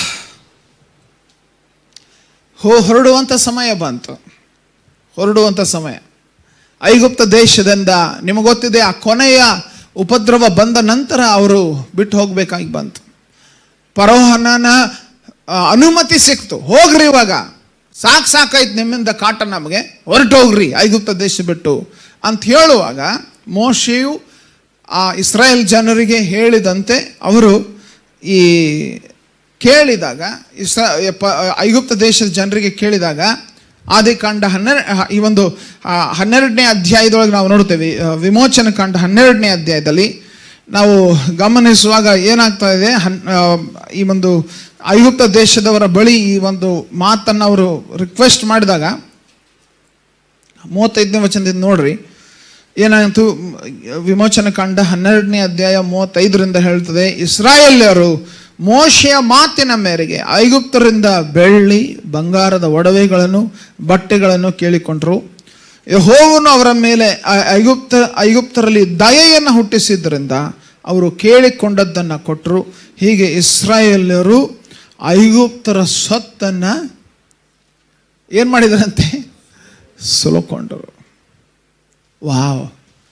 ಹೋ ಹೊರಡುವಂಥ ಸಮಯ ಬಂತು. ಹೊರಡುವಂಥ ಸಮಯ ಐಗುಪ್ತ ದೇಶದಿಂದ. ನಿಮಗೆ ಗೊತ್ತಿದೆ, ಆ ಕೊನೆಯ ಉಪದ್ರವ ಬಂದ ನಂತರ ಅವರು ಬಿಟ್ಟು ಹೋಗಬೇಕಾಗಿ ಬಂತು. ಫರೋಹನ ಅನುಮತಿ ಸಿಕ್ತು, ಹೋಗ್ರಿ ಇವಾಗ ಸಾಕು ಸಾಕಾಯ್ತು ನಿಮ್ಮಿಂದ ಕಾಟ, ನಮಗೆ ಹೊರಟು ಹೋಗ್ರಿ ಐಗುಪ್ತ ದೇಶ ಬಿಟ್ಟು ಅಂತ ಹೇಳುವಾಗ ಮೋಶೆಯು ಆ ಇಸ್ರಾಯೇಲ್ ಜನರಿಗೆ ಹೇಳಿದಂತೆ ಅವರು ಈ ಕೇಳಿದಾಗ, ಇಸ್ರಾ ಐಗುಪ್ತ ದೇಶದ ಜನರಿಗೆ ಕೇಳಿದಾಗ ಆದಿಕಾಂಡ ಹನ್ನೆರಡು ಈ ಒಂದು ಹನ್ನೆರಡನೇ ಅಧ್ಯಾಯದೊಳಗೆ ನಾವು ನೋಡ್ತೇವೆ. ವಿಮೋಚನ ಕಾಂಡ ಹನ್ನೆರಡನೇ ಅಧ್ಯಾಯದಲ್ಲಿ ನಾವು ಗಮನಿಸುವಾಗ ಏನಾಗ್ತಾ ಇದೆ, ಹನ್ ಈ ಒಂದು ಐಗುಪ್ತ ದೇಶದವರ ಬಳಿ ಈ ಒಂದು ಮಾತನ್ನು ಅವರು ರಿಕ್ವೆಸ್ಟ್ ಮಾಡಿದಾಗ ಮೂವತ್ತೈದನೇ ವಚನದಿಂದ ನೋಡ್ರಿ ಏನಾಯಿತು. ವಿಮೋಚನ ಕಾಂಡ ಹನ್ನೆರಡನೇ ಅಧ್ಯಾಯ ಮೂವತ್ತೈದರಿಂದ ಹೇಳ್ತದೆ, ಇಸ್ರಾಯೇಲ್ಯರು ಮೋಶೆಯ ಮಾತಿನ ಮೇರೆಗೆ ಐಗುಪ್ತರಿಂದ ಬೆಳ್ಳಿ ಬಂಗಾರದ ಒಡವೆಗಳನ್ನು ಬಟ್ಟೆಗಳನ್ನು ಕೇಳಿಕೊಂಡ್ರು. ಯೆಹೋವನು ಅವರ ಮೇಲೆ ಐಗುಪ್ತ ಐಗುಪ್ತರಲ್ಲಿ ದಯೆಯನ್ನು ಹುಟ್ಟಿಸಿದ್ದರಿಂದ ಅವರು ಕೇಳಿಕೊಂಡದ್ದನ್ನು ಕೊಟ್ಟರು. ಹೀಗೆ ಇಸ್ರಾಯೇಲ್ಯರು ಐಗುಪ್ತರ ಸ್ವತ್ತನ್ನು ಏನು ಮಾಡಿದರಂತೆ? ಸುಲಕೊಂಡರು. ವಾವ್!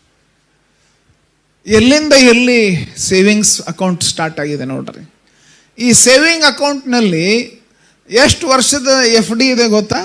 ಎಲ್ಲಿಂದ ಎಲ್ಲಿ ಸೇವಿಂಗ್ಸ್ ಅಕೌಂಟ್ ಸ್ಟಾರ್ಟ್ ಆಗಿದೆ ನೋಡ್ರಿ. ಈ ಸೇವಿಂಗ್ ಅಕೌಂಟ್ನಲ್ಲಿ ಎಷ್ಟು ವರ್ಷದ ಎಫ್ ಡಿ ಇದೆ ಗೊತ್ತಾ?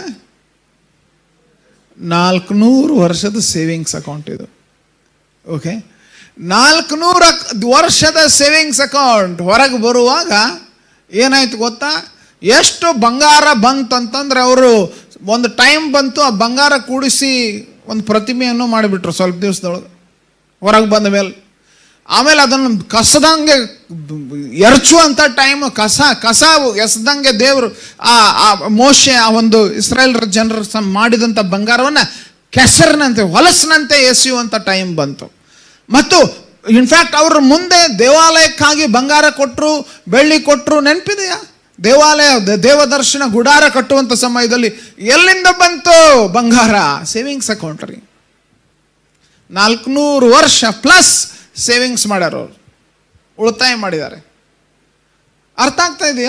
ನಾಲ್ಕುನೂರು ವರ್ಷದ ಸೇವಿಂಗ್ಸ್ ಅಕೌಂಟ್ ಇದು. ಓಕೆ, ನಾಲ್ಕುನೂರು ವರ್ಷದ ಸೇವಿಂಗ್ಸ್ ಅಕೌಂಟ್ ಹೊರಗೆ ಬರುವಾಗ ಏನಾಯ್ತು ಗೊತ್ತಾ? ಎಷ್ಟು ಬಂಗಾರ ಬಂತು ಅಂತಂದ್ರೆ ಅವರು ಒಂದು ಟೈಮ್ ಬಂತು, ಆ ಬಂಗಾರ ಕೂಡಿಸಿ ಒಂದು ಪ್ರತಿಮೆಯನ್ನು ಮಾಡಿಬಿಟ್ರು ಸ್ವಲ್ಪ ದಿವಸದೊಳಗೆ ಹೊರಗೆ ಬಂದ ಮೇಲೆ. ಆಮೇಲೆ ಅದನ್ನು ಕಸದಂಗೆ ಎರಚುವಂಥ ಟೈಮ್, ಕಸ ಕಸ ಎಸದಂಗೆ ದೇವರು ಆ ಮೋಶೆ ಆ ಒಂದು ಇಸ್ರಾಯೇಲ್ ಜನರ ಮಾಡಿದಂಥ ಬಂಗಾರವನ್ನು ಕೆಸರಿನಂತೆ ಹೊಲಸಿನಂತೆ ಎಸೆಯುವಂಥ ಟೈಮ್ ಬಂತು. ಮತ್ತು ಇನ್ಫ್ಯಾಕ್ಟ್ ಅವರು ಮುಂದೆ ದೇವಾಲಯಕ್ಕಾಗಿ ಬಂಗಾರ ಕೊಟ್ಟರು, ಬೆಳ್ಳಿ ಕೊಟ್ಟರು. ನೆನಪಿದೆಯಾ? ದೇವಾಲಯ ದೇವದರ್ಶನ ಗುಡಾರ ಕಟ್ಟುವಂಥ ಸಮಯದಲ್ಲಿ ಎಲ್ಲಿಂದ ಬಂತು ಬಂಗಾರ? ಸೇವಿಂಗ್ಸ್ ಅಕೌಂಟ್ ರೀ. ನಾಲ್ಕುನೂರು ವರ್ಷ ಪ್ಲಸ್ ಸೇವಿಂಗ್ಸ್ ಮಾಡ್ಯಾರ, ಅವರು ಉಳಿತಾಯ ಮಾಡಿದ್ದಾರೆ. ಅರ್ಥ ಆಗ್ತಾ ಇದೆಯಾ?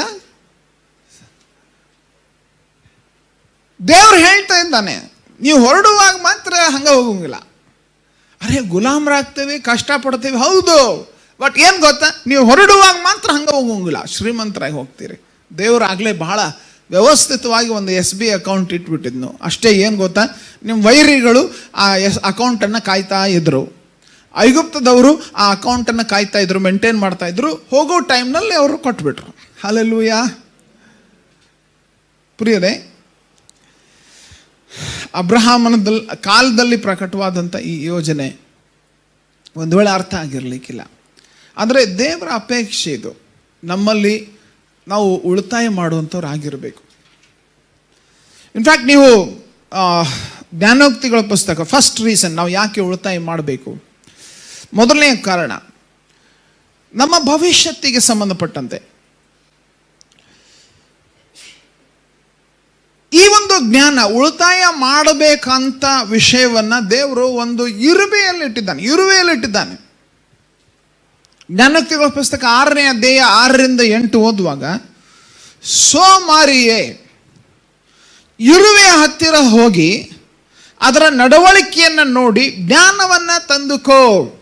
ದೇವ್ರು ಹೇಳ್ತಾ ಇದ್ದಾನೆ, ನೀವು ಹೊರಡುವಾಗ ಮಾತ್ರ ಹಂಗೆ ಹೋಗಂಗಿಲ್ಲ. ಅರೆ ಗುಲಾಮರಾಗ್ತೇವೆ, ಕಷ್ಟಪಡ್ತೇವೆ, ಹೌದು. ಬಟ್ ಏನು ಗೊತ್ತಾ? ನೀವು ಹೊರಡುವಾಗ ಮಾತ್ರ ಹಂಗೆ ಹೋಗಂಗಿಲ್ಲ, ಶ್ರೀಮಂತರಾಗಿ ಹೋಗ್ತೀರಿ. ದೇವರು ಆಗಲೇ ಬಹಳ ವ್ಯವಸ್ಥಿತವಾಗಿ ಒಂದು ಎಸ್ ಬಿ ಅಕೌಂಟ್ ಇಟ್ಬಿಟ್ಟಿದ್ನು ಅಷ್ಟೇ. ಏನು ಗೊತ್ತಾ? ನಿಮ್ಮ ವೈರಿಗಳು ಆ ಎಸ್ ಅಕೌಂಟನ್ನು ಕಾಯ್ತಾ ಇದ್ರು. ಐಗುಪ್ತದವರು ಆ ಅಕೌಂಟನ್ನು ಕಾಯ್ತಾ ಇದ್ರು, ಮೇಂಟೈನ್ ಮಾಡ್ತಾ ಇದ್ರು. ಹೋಗೋ ಟೈಮ್ನಲ್ಲಿ ಅವರು ಕೊಟ್ಬಿಟ್ರು. ಹಲ್ಲೆಲೂಯಾ. ಪ್ರಿಯರೇ, ಅಬ್ರಹಾಮನದಲ್ಲಿ ಕಾಲದಲ್ಲಿ ಪ್ರಕಟವಾದಂಥ ಈ ಯೋಜನೆ ಒಂದು ವೇಳೆ ಅರ್ಥ ಆಗಿರಲಿಕ್ಕಿಲ್ಲ. ಆದರೆ ದೇವರ ಅಪೇಕ್ಷೆ ಇದು, ನಮ್ಮಲ್ಲಿ ನಾವು ಉಳಿತಾಯ ಮಾಡುವಂಥವ್ರು ಆಗಿರಬೇಕು. ಇನ್ಫ್ಯಾಕ್ಟ್ ನೀವು ಜ್ಞಾನೋಕ್ತಿಗಳ ಪುಸ್ತಕ ಫಸ್ಟ್ ರೀಸನ್ ನಾವು ಯಾಕೆ ಉಳಿತಾಯ ಮಾಡಬೇಕು, ಮೊದಲನೇ ಕಾರಣ ನಮ್ಮ ಭವಿಷ್ಯತ್ತಿಗೆ ಸಂಬಂಧಪಟ್ಟಂತೆ. ಈ ಒಂದು ಒಂದು ಜ್ಞಾನ, ಉಳಿತಾಯ ಮಾಡಬೇಕಂತ ವಿಷಯವನ್ನ ದೇವರು ಒಂದು ಇರುವೆಯಲ್ಲಿ ಇಟ್ಟಿದ್ದಾನೆ, ಇರುವೆಯಲ್ಲಿ ಇಟ್ಟಿದ್ದಾನೆ. ಜ್ಞಾನೋಕ್ತಿಗಳ ಪುಸ್ತಕ ಆರನೇ ಅಧ್ಯಾಯ ಆರರಿಂದ ಎಂಟು ಓದುವಾಗ, ಸೋಮಾರಿಯೇ, ಇರುವೆಯ ಹತ್ತಿರ ಹೋಗಿ ಅದರ ನಡವಳಿಕೆಯನ್ನು ನೋಡಿ ಜ್ಞಾನವನ್ನ ತಂದುಕೋ.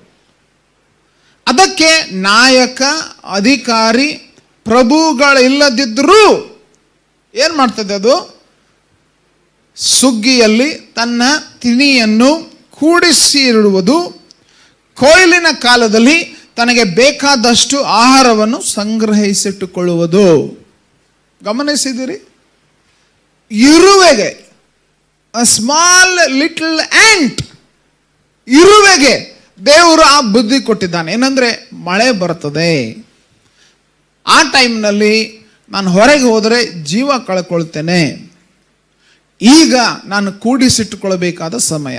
ಅದಕ್ಕೆ ನಾಯಕ, ಅಧಿಕಾರಿ, ಪ್ರಭುಗಳಿಲ್ಲದಿದ್ದರೂ ಏನ್ ಮಾಡ್ತದೆ ಅದು? ಸುಗ್ಗಿಯಲ್ಲಿ ತನ್ನ ತಿನಿಯನ್ನು ಕೂಡಿಸಿ ಇಡುವುದು, ಕೊಯ್ಲಿನ ಕಾಲದಲ್ಲಿ ತನಗೆ ಬೇಕಾದಷ್ಟು ಆಹಾರವನ್ನು ಸಂಗ್ರಹಿಸಿಟ್ಟುಕೊಳ್ಳುವುದು. ಗಮನಿಸಿದಿರಿ? ಇರುವೆಗೆ, ಅ ಸ್ಮಾಲ್ ಲಿಟಲ್ ಆಂಟ್, ಇರುವೆಗೆ ದೇವರು ಆ ಬುದ್ಧಿ ಕೊಟ್ಟಿದ್ದಾನೆ. ಏನಂದ್ರೆ ಮಳೆ ಬರ್ತದೆ, ಆ ಟೈಮ್ನಲ್ಲಿ ನಾನು ಹೊರಗೆ ಹೋದರೆ ಜೀವ ಕಳ್ಕೊಳ್ತೇನೆ, ಈಗ ನಾನು ಕೂಡಿಸಿಟ್ಟುಕೊಳ್ಳಬೇಕಾದ ಸಮಯ.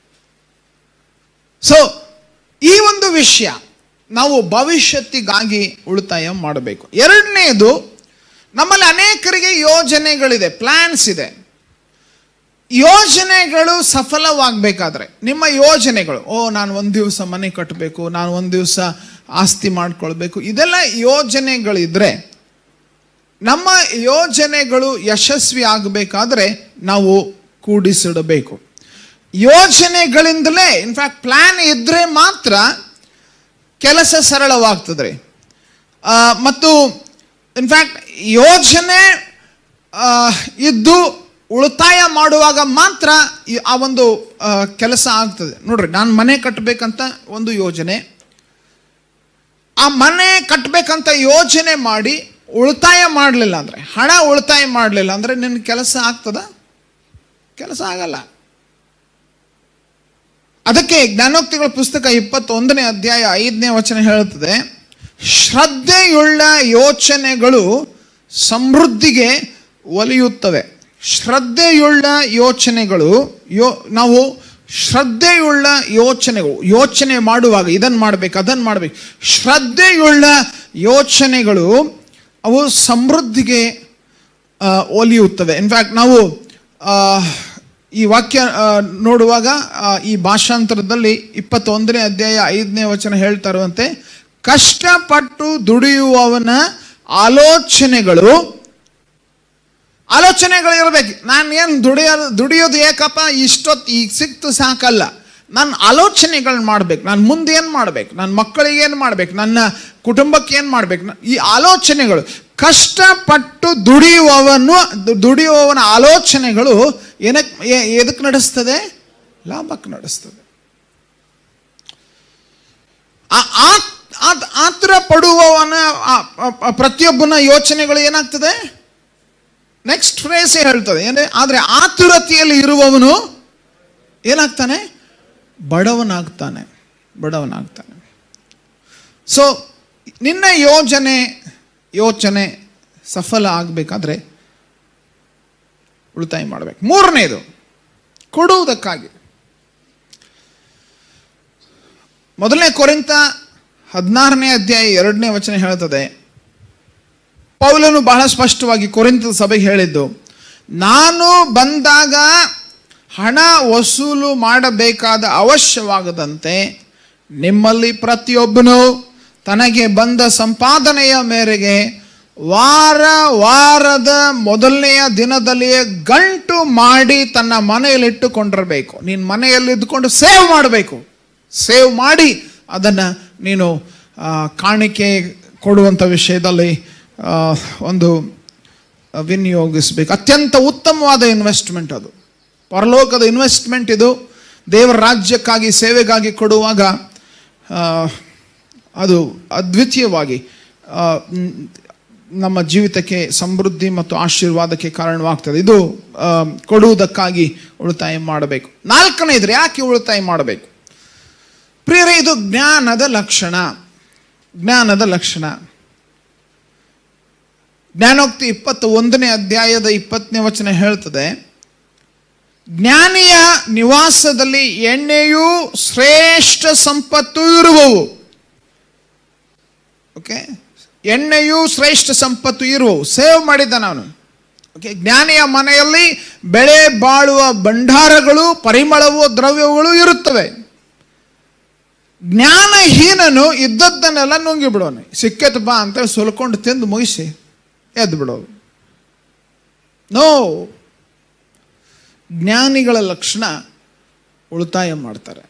ಸೊ ಈ ಒಂದು ವಿಷಯ ನಾವು ಭವಿಷ್ಯತ್ತಿಗಾಗಿ ಉಳಿತಾಯ ಮಾಡಬೇಕು. ಎರಡನೇದು, ನಮ್ಮಲ್ಲಿ ಅನೇಕರಿಗೆ ಯೋಜನೆಗಳಿದೆ, ಪ್ಲಾನ್ಸ್ ಇದೆ. ಯೋಜನೆಗಳು ಸಫಲವಾಗಬೇಕಾದ್ರೆ ನಿಮ್ಮ ಯೋಜನೆಗಳು, ಓ ನಾನು ಒಂದು ದಿವಸ ಮನೆ ಕಟ್ಟಬೇಕು, ನಾನು ಒಂದು ದಿವಸ ಆಸ್ತಿ ಮಾಡ್ಕೊಳ್ಬೇಕು, ಇದೆಲ್ಲ ಯೋಜನೆಗಳಿದ್ರೆ, ನಮ್ಮ ಯೋಜನೆಗಳು ಯಶಸ್ವಿ ಆಗಬೇಕಾದ್ರೆ ನಾವು ಕೂಡಿಸಿಡಬೇಕು. ಯೋಜನೆಗಳಿಂದಲೇ, ಇನ್ಫ್ಯಾಕ್ಟ್ ಪ್ಲಾನ್ ಇದ್ರೆ ಮಾತ್ರ ಕೆಲಸ ಸರಳವಾಗ್ತದೆ. ಮತ್ತು ಇನ್ಫ್ಯಾಕ್ಟ್ ಯೋಜನೆ ಇದ್ದು ಉಳಿತಾಯ ಮಾಡುವಾಗ ಮಾತ್ರ ಆ ಒಂದು ಕೆಲಸ ಆಗ್ತದೆ. ನೋಡ್ರಿ, ನಾನು ಮನೆ ಕಟ್ಟಬೇಕಂತ ಒಂದು ಯೋಜನೆ, ಆ ಮನೆ ಕಟ್ಟಬೇಕಂತ ಯೋಜನೆ ಮಾಡಿ ಉಳಿತಾಯ ಮಾಡಲಿಲ್ಲ ಅಂದರೆ, ಹಣ ಉಳಿತಾಯ ಮಾಡಲಿಲ್ಲ ಅಂದರೆ ನಿನ್ನ ಕೆಲಸ ಆಗ್ತದ? ಕೆಲಸ ಆಗಲ್ಲ. ಅದಕ್ಕೆ ಜ್ಞಾನೋಕ್ತಿಗಳ ಪುಸ್ತಕ ಇಪ್ಪತ್ತೊಂದನೇ ಅಧ್ಯಾಯ ಐದನೇ ವಚನ ಹೇಳುತ್ತದೆ, ಶ್ರದ್ಧೆಯುಳ್ಳ ಯೋಚನೆಗಳು ಸಮೃದ್ಧಿಗೆ ಒಲಿಯುತ್ತವೆ. ಶ್ರದ್ಧೆಯುಳ್ಳ ಯೋಚನೆಗಳು, ಯೋ ನಾವು ಶ್ರದ್ಧೆಯುಳ್ಳ ಯೋಚನೆಗಳು, ಯೋಚನೆ ಮಾಡುವಾಗ ಇದನ್ನು ಮಾಡಬೇಕು, ಅದನ್ನು ಮಾಡಬೇಕು, ಶ್ರದ್ಧೆಯುಳ್ಳ ಯೋಚನೆಗಳು ಅವು ಸಮೃದ್ಧಿಗೆ ಒಲಿಯುತ್ತವೆ. ಇನ್ಫ್ಯಾಕ್ಟ್ ನಾವು ಈ ವಾಕ್ಯ ನೋಡುವಾಗ ಈ ಭಾಷಾಂತರದಲ್ಲಿ ಇಪ್ಪತ್ತೊಂದನೇ ಅಧ್ಯಾಯ ಐದನೇ ವಚನ ಹೇಳ್ತಾ ಇರುವಂತೆ, ಕಷ್ಟಪಟ್ಟು ದುಡಿಯುವವನ ಆಲೋಚನೆಗಳು ಆಲೋಚನೆಗಳು ಇರಬೇಕು. ನಾನು ಏನು ದುಡಿಯೋದು ದುಡಿಯೋದು ಏಕಪ್ಪ ಇಷ್ಟೊತ್ತು ಈಗ ಸಿಕ್ತು ಸಾಕಲ್ಲ, ನನ್ನ ಆಲೋಚನೆಗಳನ್ನ ಮಾಡಬೇಕು. ನಾನು ಮುಂದೆ ಏನು ಮಾಡಬೇಕು, ನನ್ನ ಮಕ್ಕಳಿಗೆ ಏನು ಮಾಡಬೇಕು, ನನ್ನ ಕುಟುಂಬಕ್ಕೆ ಏನು ಮಾಡಬೇಕು, ಈ ಆಲೋಚನೆಗಳು. ಕಷ್ಟಪಟ್ಟು ದುಡಿಯುವವನು ದುಡಿಯುವವನ ಆಲೋಚನೆಗಳು ಏನಕ್ಕೆ ಎದಕ್ಕೆ ನಡೆಸ್ತದೆ? ಲಾಭಕ್ಕೆ ನಡೆಸ್ತದೆ. ಆತರ ಪಡುವವನ ಪ್ರತಿಯೊಬ್ಬನ ಯೋಚನೆಗಳು ಏನಾಗ್ತದೆ? ನೆಕ್ಸ್ಟ್ ಫ್ರೇಸ್ ಹೇಳ್ತದೆ ಏನೇ, ಆದರೆ ಆತುರತೆಯಲ್ಲಿ ಇರುವವನು ಏನಾಗ್ತಾನೆ? ಬಡವನಾಗ್ತಾನೆ, ಬಡವನಾಗ್ತಾನೆ. ಸೊ ನಿನ್ನ ಯೋಜನೆ ಯೋಚನೆ ಸಫಲ ಆಗಬೇಕಾದ್ರೆ ಉಳಿತಾಯ ಮಾಡಬೇಕು. ಮೂರನೇದು, ಕೊಡುವುದಕ್ಕಾಗಿ. ಮೊದಲನೇ ಕೊರಿಂಥ ಹದಿನಾರನೇ ಅಧ್ಯಾಯ ಎರಡನೇ ವಚನ ಹೇಳ್ತದೆ, ಪೌಲನು ಬಹಳ ಸ್ಪಷ್ಟವಾಗಿ ಕೊರಿಂಥದ ಸಭೆಗೆ ಹೇಳಿದ್ದು, ನಾನು ಬಂದಾಗ ಹಣ ವಸೂಲು ಮಾಡಬೇಕಾದ ಅವಶ್ಯವಾಗದಂತೆ ನಿಮ್ಮಲ್ಲಿ ಪ್ರತಿಯೊಬ್ಬನು ತನಗೆ ಬಂದ ಸಂಪಾದನೆಯ ಮೇರೆಗೆ ವಾರ ವಾರದ ಮೊದಲನೆಯ ದಿನದಲ್ಲಿಯೇ ಗಂಟು ಮಾಡಿ ತನ್ನ ಮನೆಯಲ್ಲಿಟ್ಟುಕೊಂಡಿರಬೇಕು. ನೀನು ಮನೆಯಲ್ಲಿ ಇದ್ದುಕೊಂಡು ಸೇವ್ ಮಾಡಬೇಕು. ಸೇವ್ ಮಾಡಿ ಅದನ್ನು ನೀನು ಕಾಣಿಕೆ ಕೊಡುವಂಥ ವಿಷಯದಲ್ಲಿ ಒಂದು ವಿನಿಯೋಗಿಸಬೇಕು. ಅತ್ಯಂತ ಉತ್ತಮವಾದ ಇನ್ವೆಸ್ಟ್ಮೆಂಟ್ ಅದು, ಪರಲೋಕದ ಇನ್ವೆಸ್ಟ್ಮೆಂಟ್ ಇದು. ದೇವರ ರಾಜ್ಯಕ್ಕಾಗಿ ಸೇವೆಗಾಗಿ ಕೊಡುವಾಗ ಅದು ಅದ್ವಿತೀಯವಾಗಿ ನಮ್ಮ ಜೀವಿತಕ್ಕೆ ಸಮೃದ್ಧಿ ಮತ್ತು ಆಶೀರ್ವಾದಕ್ಕೆ ಕಾರಣವಾಗ್ತದೆ. ಇದು ಕೊಡುವುದಕ್ಕಾಗಿ ಉಳಿತಾಯ ಮಾಡಬೇಕು. ನಾಲ್ಕನೇದ್ರೆ ಯಾಕೆ ಉಳಿತಾಯ ಮಾಡಬೇಕು? ಪ್ರಿಯರೇ, ಇದು ಜ್ಞಾನದ ಲಕ್ಷಣ. ಜ್ಞಾನದ ಲಕ್ಷಣ. ಜ್ಞಾನೋಕ್ತಿ ಇಪ್ಪತ್ತ ಒಂದನೇ ಅಧ್ಯಾಯದ ಇಪ್ಪತ್ತನೇ ವಚನ ಹೇಳ್ತದೆ, ಜ್ಞಾನಿಯ ನಿವಾಸದಲ್ಲಿ ಎಣ್ಣೆಯೂ ಶ್ರೇಷ್ಠ ಸಂಪತ್ತು ಇರುವವು. ಓಕೆ, ಎಣ್ಣೆಯೂ ಶ್ರೇಷ್ಠ ಸಂಪತ್ತು ಇರುವವು. ಸೇವ್ ಮಾಡಿದ್ದಾನೆ ಅವನು, ಓಕೆ, ಜ್ಞಾನಿಯ ಮನೆಯಲ್ಲಿ ಬೆಳೆ ಬಾಳುವ ಭಂಡಾರಗಳು, ಪರಿಮಳವು, ದ್ರವ್ಯಗಳು ಇರುತ್ತವೆ. ಜ್ಞಾನಹೀನನು ಇದ್ದದ್ದನ್ನೆಲ್ಲ ನುಂಗಿ ಬಿಡೋನು. ಸಿಕ್ಕತ್ ಬಾ ಅಂತ ಸುಲ್ಕೊಂಡು ತಿಂದು ಮುಗಿಸಿ ಎದ್ದು ಬಿಡೋದು. ನೋ, ಜ್ಞಾನಿಗಳ ಲಕ್ಷಣ ಉಳಿತಾಯ ಮಾಡ್ತಾರೆ.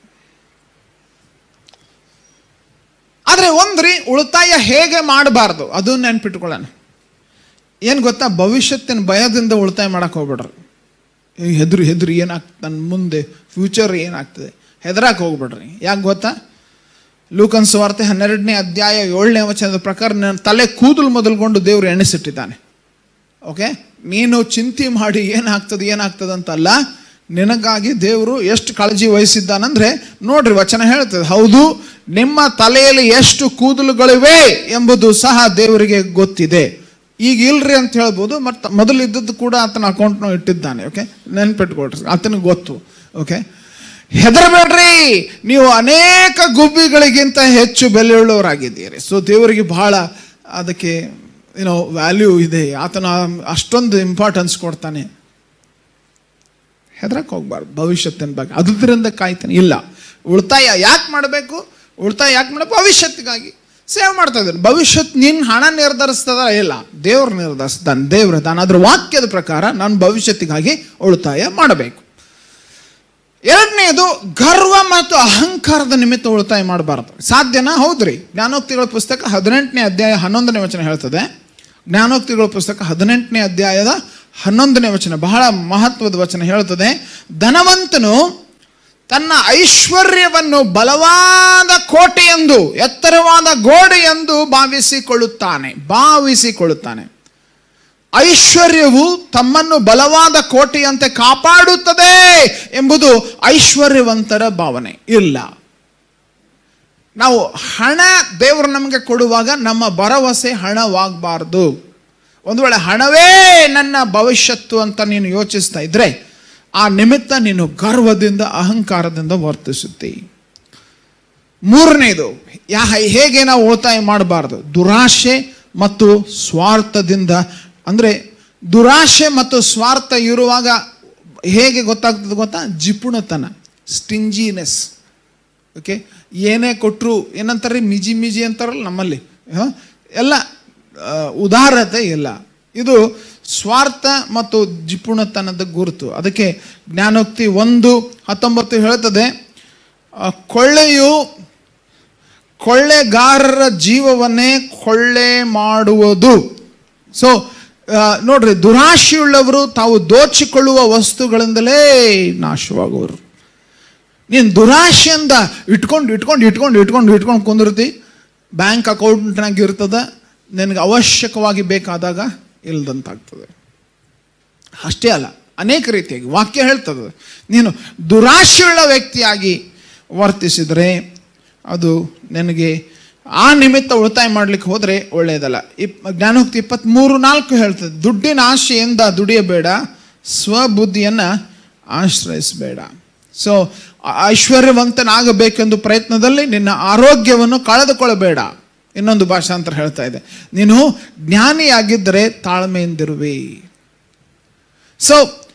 ಆದರೆ ಒಂದ್ರಿ, ಉಳಿತಾಯ ಹೇಗೆ ಮಾಡಬಾರ್ದು ಅದು ನೆನ್ಪಿಟ್ಕೊಳ್ಳೋಣ. ಏನು ಗೊತ್ತಾ, ಭವಿಷ್ಯತ್ತಿನ ಭಯದಿಂದ ಉಳಿತಾಯ ಮಾಡಕ್ಕೆ ಹೋಗ್ಬಿಡ್ರಿ. ಹೆದ್ರು ಹೆದ್ರು ಏನಾಗ್ತದೆ, ನನ್ನ ಮುಂದೆ ಫ್ಯೂಚರ್ ಏನಾಗ್ತದೆ ಹೆದರಕ್ಕೆ ಹೋಗ್ಬಿಡ್ರಿ. ಯಾಕೆ ಗೊತ್ತಾ, ಲೂಕನ್ ಸುವಾರ್ತೆ ಹನ್ನೆರಡನೇ ಅಧ್ಯಾಯ ಏಳನೇ ವಚನದ ಪ್ರಕಾರ ನನ್ನ ತಲೆ ಕೂದಲು ಮೊದಲುಗೊಂಡು ದೇವರು ಎಣಿಸಿಟ್ಟಿದ್ದಾನೆ. ಓಕೆ, ನೀನು ಚಿಂತೆ ಮಾಡಿ ಏನಾಗ್ತದೆ ಏನಾಗ್ತದೆ ಅಂತಲ್ಲ, ನಿನಗಾಗಿ ದೇವರು ಎಷ್ಟು ಕಾಳಜಿ ವಹಿಸಿದ್ದಾನಂದ್ರೆ ನೋಡ್ರಿ, ವಚನ ಹೇಳ್ತದೆ, ಹೌದು ನಿಮ್ಮ ತಲೆಯಲ್ಲಿ ಎಷ್ಟು ಕೂದಲುಗಳಿವೆ ಎಂಬುದು ಸಹ ದೇವರಿಗೆ ಗೊತ್ತಿದೆ. ಈಗ ಇಲ್ರಿ ಅಂತ ಹೇಳ್ಬೋದು, ಮತ್ತು ಮೊದಲು ಇದ್ದದ್ದು ಕೂಡ ಆತನ ಅಕೌಂಟ್ನ ಇಟ್ಟಿದ್ದಾನೆ. ಓಕೆ, ನೆನ್ಪಿಟ್ಕೊಳ್ರಿ, ಆತನಿಗೆ ಗೊತ್ತು. ಓಕೆ, ಹೆದರಬೇಡ್ರಿ, ನೀವು ಅನೇಕ ಗುಬ್ಬಿಗಳಿಗಿಂತ ಹೆಚ್ಚು ಬೆಲೆಯುಳ್ಳವರಾಗಿದ್ದೀರಿ. ಸೊ ದೇವರಿಗೆ ಬಹಳ ಅದಕ್ಕೆ ಏನೋ ವ್ಯಾಲ್ಯೂ ಇದೆ, ಆತನ ಅಷ್ಟೊಂದು ಇಂಪಾರ್ಟೆನ್ಸ್ ಕೊಡ್ತಾನೆ. ಹೆದರಕ್ಕೆ ಹೋಗ್ಬಾರ್ದು ಭವಿಷ್ಯತ್ತಿನ ಬಗ್ಗೆ. ಅದರಿಂದ ಕಾಯ್ತಾನೆ ಇಲ್ಲ. ಉಳಿತಾಯ ಯಾಕೆ ಮಾಡಬೇಕು? ಉಳಿತಾಯ ಯಾಕೆ ಮಾಡಬೇಕು? ಭವಿಷ್ಯತ್ತಿಗಾಗಿ ಸೇವ್ ಮಾಡ್ತಾ ಇದ್ದಾನೆ. ಭವಿಷ್ಯತ್ ನಿನ್ನ ಹಣ ನಿರ್ಧರಿಸ್ತದ ಇಲ್ಲ, ದೇವ್ರು ನಿರ್ಧರಿಸ್ತಾನೆ. ದೇವ್ರ ತಾನು ಅದ್ರ ವಾಕ್ಯದ ಪ್ರಕಾರ ನಾನು ಭವಿಷ್ಯತ್ತಿಗಾಗಿ ಉಳಿತಾಯ ಮಾಡಬೇಕು. ಎರಡನೇದು, ಗರ್ವ ಮತ್ತು ಅಹಂಕಾರದ ನಿಮಿತ್ತ ಉಳಿತಾಯ ಮಾಡಬಾರ್ದು. ಸಾಧ್ಯನಾ? ಹೌದ್ರಿ. ಜ್ಞಾನೋಕ್ತಿಗಳ ಪುಸ್ತಕ ಹದಿನೆಂಟನೇ ಅಧ್ಯಾಯ ಹನ್ನೊಂದನೇ ವಚನ ಹೇಳ್ತದೆ. ಜ್ಞಾನೋಕ್ತಿಗಳ ಪುಸ್ತಕ ಹದಿನೆಂಟನೇ ಅಧ್ಯಾಯದ ಹನ್ನೊಂದನೇ ವಚನ ಬಹಳ ಮಹತ್ವದ ವಚನ ಹೇಳ್ತದೆ, ಧನವಂತನು ತನ್ನ ಐಶ್ವರ್ಯವನ್ನು ಬಲವಾದ ಕೋಟೆಯೆಂದು, ಎತ್ತರವಾದ ಗೋಡೆಯೆಂದು ಭಾವಿಸಿಕೊಳ್ಳುತ್ತಾನೆ ಭಾವಿಸಿಕೊಳ್ಳುತ್ತಾನೆ ಐಶ್ವರ್ಯವು ತಮ್ಮನ್ನು ಬಲವಾದ ಕೋಟೆಯಂತೆ ಕಾಪಾಡುತ್ತದೆ ಎಂಬುದು ಐಶ್ವರ್ಯವಂತರ ಭಾವನೆ. ಇಲ್ಲ, ನಾವು ಹಣ ದೇವರು ನಮಗೆ ಕೊಡುವಾಗ ನಮ್ಮ ಭರವಸೆ ಹಣವಾಗಬಾರ್ದು. ಒಂದು ವೇಳೆ ಹಣವೇ ನನ್ನ ಭವಿಷ್ಯತ್ತು ಅಂತ ನೀನು ಯೋಚಿಸ್ತಾ ಇದ್ರೆ ಆ ನಿಮಿತ್ತ ನೀನು ಗರ್ವದಿಂದ ಅಹಂಕಾರದಿಂದ ವರ್ತಿಸುತ್ತಿ. ಮೂರನೇದು, ಯಾ ಹೇಗೆ ನಾವು ಉಳಿತಾಯ ಮಾಡಬಾರ್ದು? ದುರಾಶೆ ಮತ್ತು ಸ್ವಾರ್ಥದಿಂದ. ಅಂದರೆ ದುರಾಶೆ ಮತ್ತು ಸ್ವಾರ್ಥ ಇರುವಾಗ ಹೇಗೆ ಗೊತ್ತಾಗ್ತದೆ ಗೊತ್ತಾ? ಜಿಪುಣತನ, ಸ್ಟಿಂಜಿನೆಸ್. ಓಕೆ, ಏನೇ ಕೊಟ್ಟರು ಏನಂತಾರೆ, ಮಿಜಿ ಮಿಜಿ ಅಂತಾರಲ್ಲ ನಮ್ಮಲ್ಲಿ, ಎಲ್ಲ ಉದಾರತೆ ಇಲ್ಲ. ಇದು ಸ್ವಾರ್ಥ ಮತ್ತು ಜಿಪುಣತನದ ಗುರುತು. ಅದಕ್ಕೆ ಜ್ಞಾನೋಕ್ತಿ ಒಂದು ಹತ್ತೊಂಬತ್ತು ಹೇಳ್ತದೆ, ಕೊಳ್ಳೆಯು ಕೊಳ್ಳೆಗಾರರ ಜೀವವನ್ನೇ ಕೊಳ್ಳೆ ಮಾಡುವುದು. ಸೊ ನೋಡ್ರಿ, ದುರಾಶೆಯುಳ್ಳವರು ತಾವು ದೋಚಿಕೊಳ್ಳುವ ವಸ್ತುಗಳಿಂದಲೇ ನಾಶವಾಗುವರು. ನೀನು ದುರಾಶೆಯಿಂದ ಇಟ್ಕೊಂಡು ಇಟ್ಕೊಂಡು ಇಟ್ಕೊಂಡು ಇಟ್ಕೊಂಡು ಇಟ್ಕೊಂಡು ಕುಂದಿರ್ತಿ, ಬ್ಯಾಂಕ್ ಅಕೌಂಟ್ನಾಗ ಇರ್ತದೆ, ನಿನಗೆ ಅವಶ್ಯಕವಾಗಿ ಬೇಕಾದಾಗ ಇಲ್ದಂತಾಗ್ತದೆ. ಅಷ್ಟೇ ಅಲ್ಲ, ಅನೇಕ ರೀತಿಯಾಗಿ ವಾಕ್ಯ ಹೇಳ್ತದೆ, ನೀನು ದುರಾಶೆಯುಳ್ಳ ವ್ಯಕ್ತಿಯಾಗಿ ವರ್ತಿಸಿದರೆ ಅದು ನನಗೆ ಆ ನಿಮಿತ್ತ ಉಳಿತಾಯ ಮಾಡಲಿಕ್ಕೆ ಹೋದರೆ ಒಳ್ಳೆಯದಲ್ಲ. ಇಪ್ ಜ್ಞಾನೋಕ್ತಿ ಇಪ್ಪತ್ತ್ಮೂರು ನಾಲ್ಕು ಹೇಳ್ತದೆ, ದುಡ್ಡಿನ ಆಶೆಯಿಂದ ದುಡಿಯಬೇಡ, ಸ್ವಬುದ್ಧಿಯನ್ನು ಆಶ್ರಯಿಸಬೇಡ. ಸೊ ಐಶ್ವರ್ಯವಂತನಾಗಬೇಕೆಂದು ಪ್ರಯತ್ನದಲ್ಲಿ ನಿನ್ನ ಆರೋಗ್ಯವನ್ನು ಕಳೆದುಕೊಳ್ಳಬೇಡ. ಇನ್ನೊಂದು ಭಾಷಾಂತರ ಹೇಳ್ತಾ ಇದೆ, ನೀನು ಜ್ಞಾನಿಯಾಗಿದ್ದರೆ ತಾಳ್ಮೆಯಿಂದಿರುವೆ. ಸೊ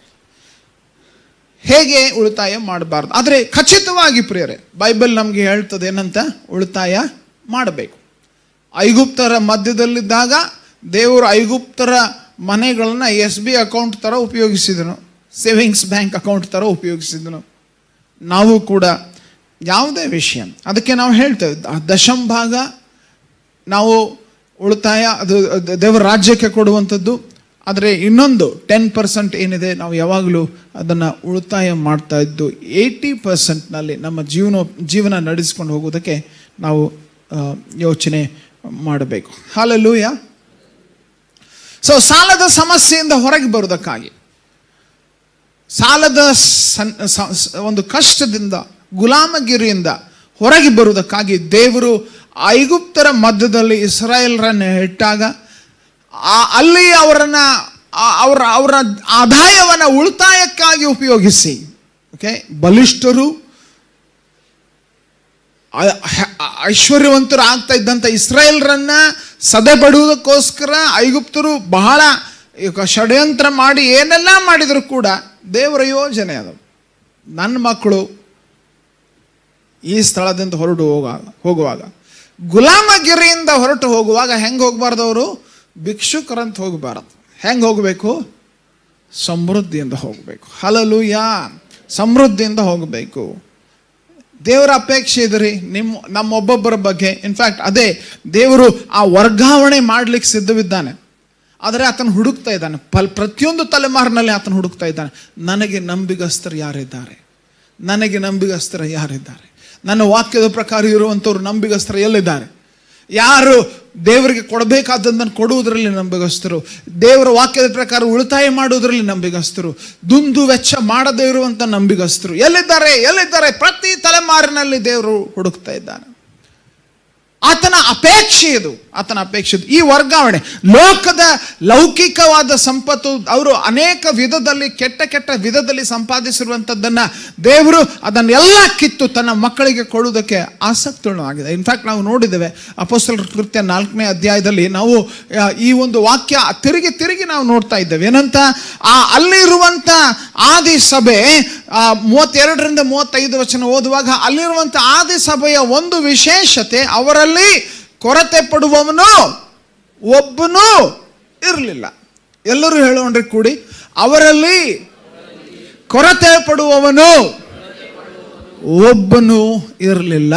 ಹೇಗೆ ಉಳಿತಾಯ ಮಾಡಬಾರ್ದು? ಆದರೆ ಖಚಿತವಾಗಿ ಪ್ರಿಯರೇ, ಬೈಬಲ್ ನಮಗೆ ಹೇಳ್ತದೆ ಏನಂತ? ಉಳಿತಾಯ ಮಾಡಬೇಕು. ಐಗುಪ್ತರ ಮಧ್ಯದಲ್ಲಿದ್ದಾಗ ದೇವರು ಐಗುಪ್ತರ ಮನೆಗಳನ್ನು ಎಸ್ ಬಿ ಅಕೌಂಟ್ ಥರ ಉಪಯೋಗಿಸಿದನು, ಸೇವಿಂಗ್ಸ್ ಬ್ಯಾಂಕ್ ಅಕೌಂಟ್ ಥರ ಉಪಯೋಗಿಸಿದನು. ನಾವು ಕೂಡ ಯಾವುದೇ ವಿಷಯ ಅದಕ್ಕೆ ನಾವು ಹೇಳ್ತೇವೆ, ದಶಂಭಾಗ ನಾವು ಉಳಿತಾಯ ಅದು ದೇವರ ರಾಜ್ಯಕ್ಕೆ ಕೊಡುವಂಥದ್ದು. ಆದರೆ ಇನ್ನೊಂದು ಟೆನ್ ಪರ್ಸೆಂಟ್ ಏನಿದೆ, ನಾವು ಯಾವಾಗಲೂ ಅದನ್ನು ಉಳಿತಾಯ ಮಾಡ್ತಾ ಇದ್ದು ಏಯ್ಟಿ ಪರ್ಸೆಂಟ್ನಲ್ಲಿ ನಮ್ಮ ಜೀವನ ಜೀವನ ನಡೆಸ್ಕೊಂಡು ಹೋಗೋದಕ್ಕೆ ನಾವು ಯೋಚನೆ ಮಾಡಬೇಕು. ಹಲ್ಲೆಲೂಯಾ. ಸೊ ಸಾಲದ ಸಮಸ್ಯೆಯಿಂದ ಹೊರಗೆ ಬರೋದಕ್ಕಾಗಿ, ಸಾಲದ ಒಂದು ಕಷ್ಟದಿಂದ, ಗುಲಾಮಗಿರಿಯಿಂದ ಹೊರಗೆ ಬರುವುದಕ್ಕಾಗಿ ದೇವರು ಐಗುಪ್ತರ ಮಧ್ಯದಲ್ಲಿ ಇಸ್ರಾಯೇಲರನ್ನು ಇಟ್ಟಾಗ ಅಲ್ಲಿ ಅವರನ್ನು ಅವರ ಅವರ ಆದಾಯವನ್ನು ಉಳಿತಾಯಕ್ಕಾಗಿ ಉಪಯೋಗಿಸಿ, ಓಕೆ, ಬಲಿಷ್ಠರು ಐಶ್ವರ್ಯವಂತರು ಆಗ್ತಾ ಇದ್ದಂಥ ಇಸ್ರಾಯೇಲರನ್ನ ಸದೆಬಡುವುದಕ್ಕೋಸ್ಕರ ಐಗುಪ್ತರು ಬಹಳ ಈಗ ಷಡ್ಯಂತ್ರ ಮಾಡಿ ಏನೆಲ್ಲ ಮಾಡಿದರೂ ಕೂಡ ದೇವರ ಯೋಜನೆ ಅದು. ನನ್ನ ಮಕ್ಕಳು ಈ ಸ್ಥಳದಿಂದ ಹೊರಟು ಹೋಗುವಾಗ ಹೋಗುವಾಗ ಗುಲಾಮಗಿರಿಯಿಂದ ಹೊರಟು ಹೋಗುವಾಗ ಹೆಂಗೆ ಹೋಗಬಾರ್ದು? ಅವರು ಭಿಕ್ಷುಕರಂತ ಹೋಗಬಾರದು. ಹೆಂಗೆ ಹೋಗಬೇಕು? ಸಮೃದ್ಧಿಯಿಂದ ಹೋಗಬೇಕು. ಹಲ್ಲೆಲೂಯಾ, ಸಮೃದ್ಧಿಯಿಂದ ಹೋಗಬೇಕು. ದೇವರ ಅಪೇಕ್ಷೆ ಇದ್ರಿ ನಿಮ್ಮ ನಮ್ಮೊಬ್ಬೊಬ್ಬರ ಬಗ್ಗೆ. ಇನ್ಫ್ಯಾಕ್ಟ್ ಅದೇ ದೇವರು ಆ ವರ್ಗಾವಣೆ ಮಾಡ್ಲಿಕ್ಕೆ ಸಿದ್ಧವಿದ್ದಾನೆ. ಆದರೆ ಆತನ ಹುಡುಕ್ತಾ ಇದ್ದಾನೆ. ಪಲ್ ಪ್ರತಿಯೊಂದು ತಲೆಮಾರಿನಲ್ಲಿ ಆತನ ಹುಡುಕ್ತಾ ಇದ್ದಾನೆ. ನನಗೆ ನಂಬಿಗಸ್ತರು ಯಾರಿದ್ದಾರೆ? ನನಗೆ ನಂಬಿಗಸ್ತರು ಯಾರಿದ್ದಾರೆ? ನನ್ನ ವಾಕ್ಯದ ಪ್ರಕಾರ ಇರುವಂಥವ್ರು ನಂಬಿಗಸ್ತರು ಎಲ್ಲಿದ್ದಾರೆ? ಯಾರು ದೇವರಿಗೆ ಕೊಡಬೇಕಾದದ್ದನ್ನು ಕೊಡುವುದರಲ್ಲಿ ನಂಬಿಗಸ್ತರು, ದೇವರ ವಾಕ್ಯದ ಪ್ರಕಾರ ಉಳಿತಾಯ ಮಾಡುವುದರಲ್ಲಿ ನಂಬಿಗಸ್ತರು, ದುಂದು ವೆಚ್ಚ ಮಾಡದೇ ಇರುವಂಥ ನಂಬಿಗಸ್ತರು ಎಲ್ಲಿದ್ದಾರೆ? ಎಲ್ಲಿದ್ದಾರೆ? ಪ್ರತಿ ತಲೆಮಾರಿನಲ್ಲಿ ದೇವರು ಹುಡುಕ್ತಾ ಇದ್ದಾನೆ. ಆತನ ಅಪೇಕ್ಷೆ ಇದು, ಆತನ ಅಪೇಕ್ಷೆ ಇದು. ಈ ವರ್ಗಾವಣೆ ಲೋಕದ ಲೌಕಿಕವಾದ ಸಂಪತ್ತು ಅವರು ಅನೇಕ ವಿಧದಲ್ಲಿ ಕೆಟ್ಟ ಕೆಟ್ಟ ವಿಧದಲ್ಲಿ ಸಂಪಾದಿಸಿರುವಂಥದ್ದನ್ನು ದೇವರು ಅದನ್ನೆಲ್ಲ ಕಿತ್ತು ತನ್ನ ಮಕ್ಕಳಿಗೆ ಕೊಡುವುದಕ್ಕೆ ಆಸಕ್ತವಾಗಿದೆ. ಇನ್ಫ್ಯಾಕ್ಟ್ ನಾವು ನೋಡಿದ್ದೇವೆ ಅಪೊಸ್ತಲರ ಕೃತ್ಯ ನಾಲ್ಕನೇ ಅಧ್ಯಾಯದಲ್ಲಿ ನಾವು ಈ ಒಂದು ವಾಕ್ಯ ತಿರುಗಿ ತಿರುಗಿ ನಾವು ನೋಡ್ತಾ ಇದ್ದೇವೆ. ಏನಂತ? ಆ ಅಲ್ಲಿರುವಂಥ ಆದಿ ಸಭೆ ಮೂವತ್ತೆರಡರಿಂದ ಮೂವತ್ತೈದು ವಚನ ಓದುವಾಗ ಅಲ್ಲಿರುವಂಥ ಆದಿ ಸಭೆಯ ಒಂದು ವಿಶೇಷತೆ, ಅವರಲ್ಲಿ ಕೊರತೆ ಪಡುವವನು ಒಬ್ಬನೂ ಇರಲಿಲ್ಲ. ಎಲ್ಲರೂ ಹೇಳೋಣ್ರಿ ಕೂಡಿ, ಅವರಲ್ಲಿ ಕೊರತೆ ಪಡುವವನು ಒಬ್ಬನೂ ಇರಲಿಲ್ಲ.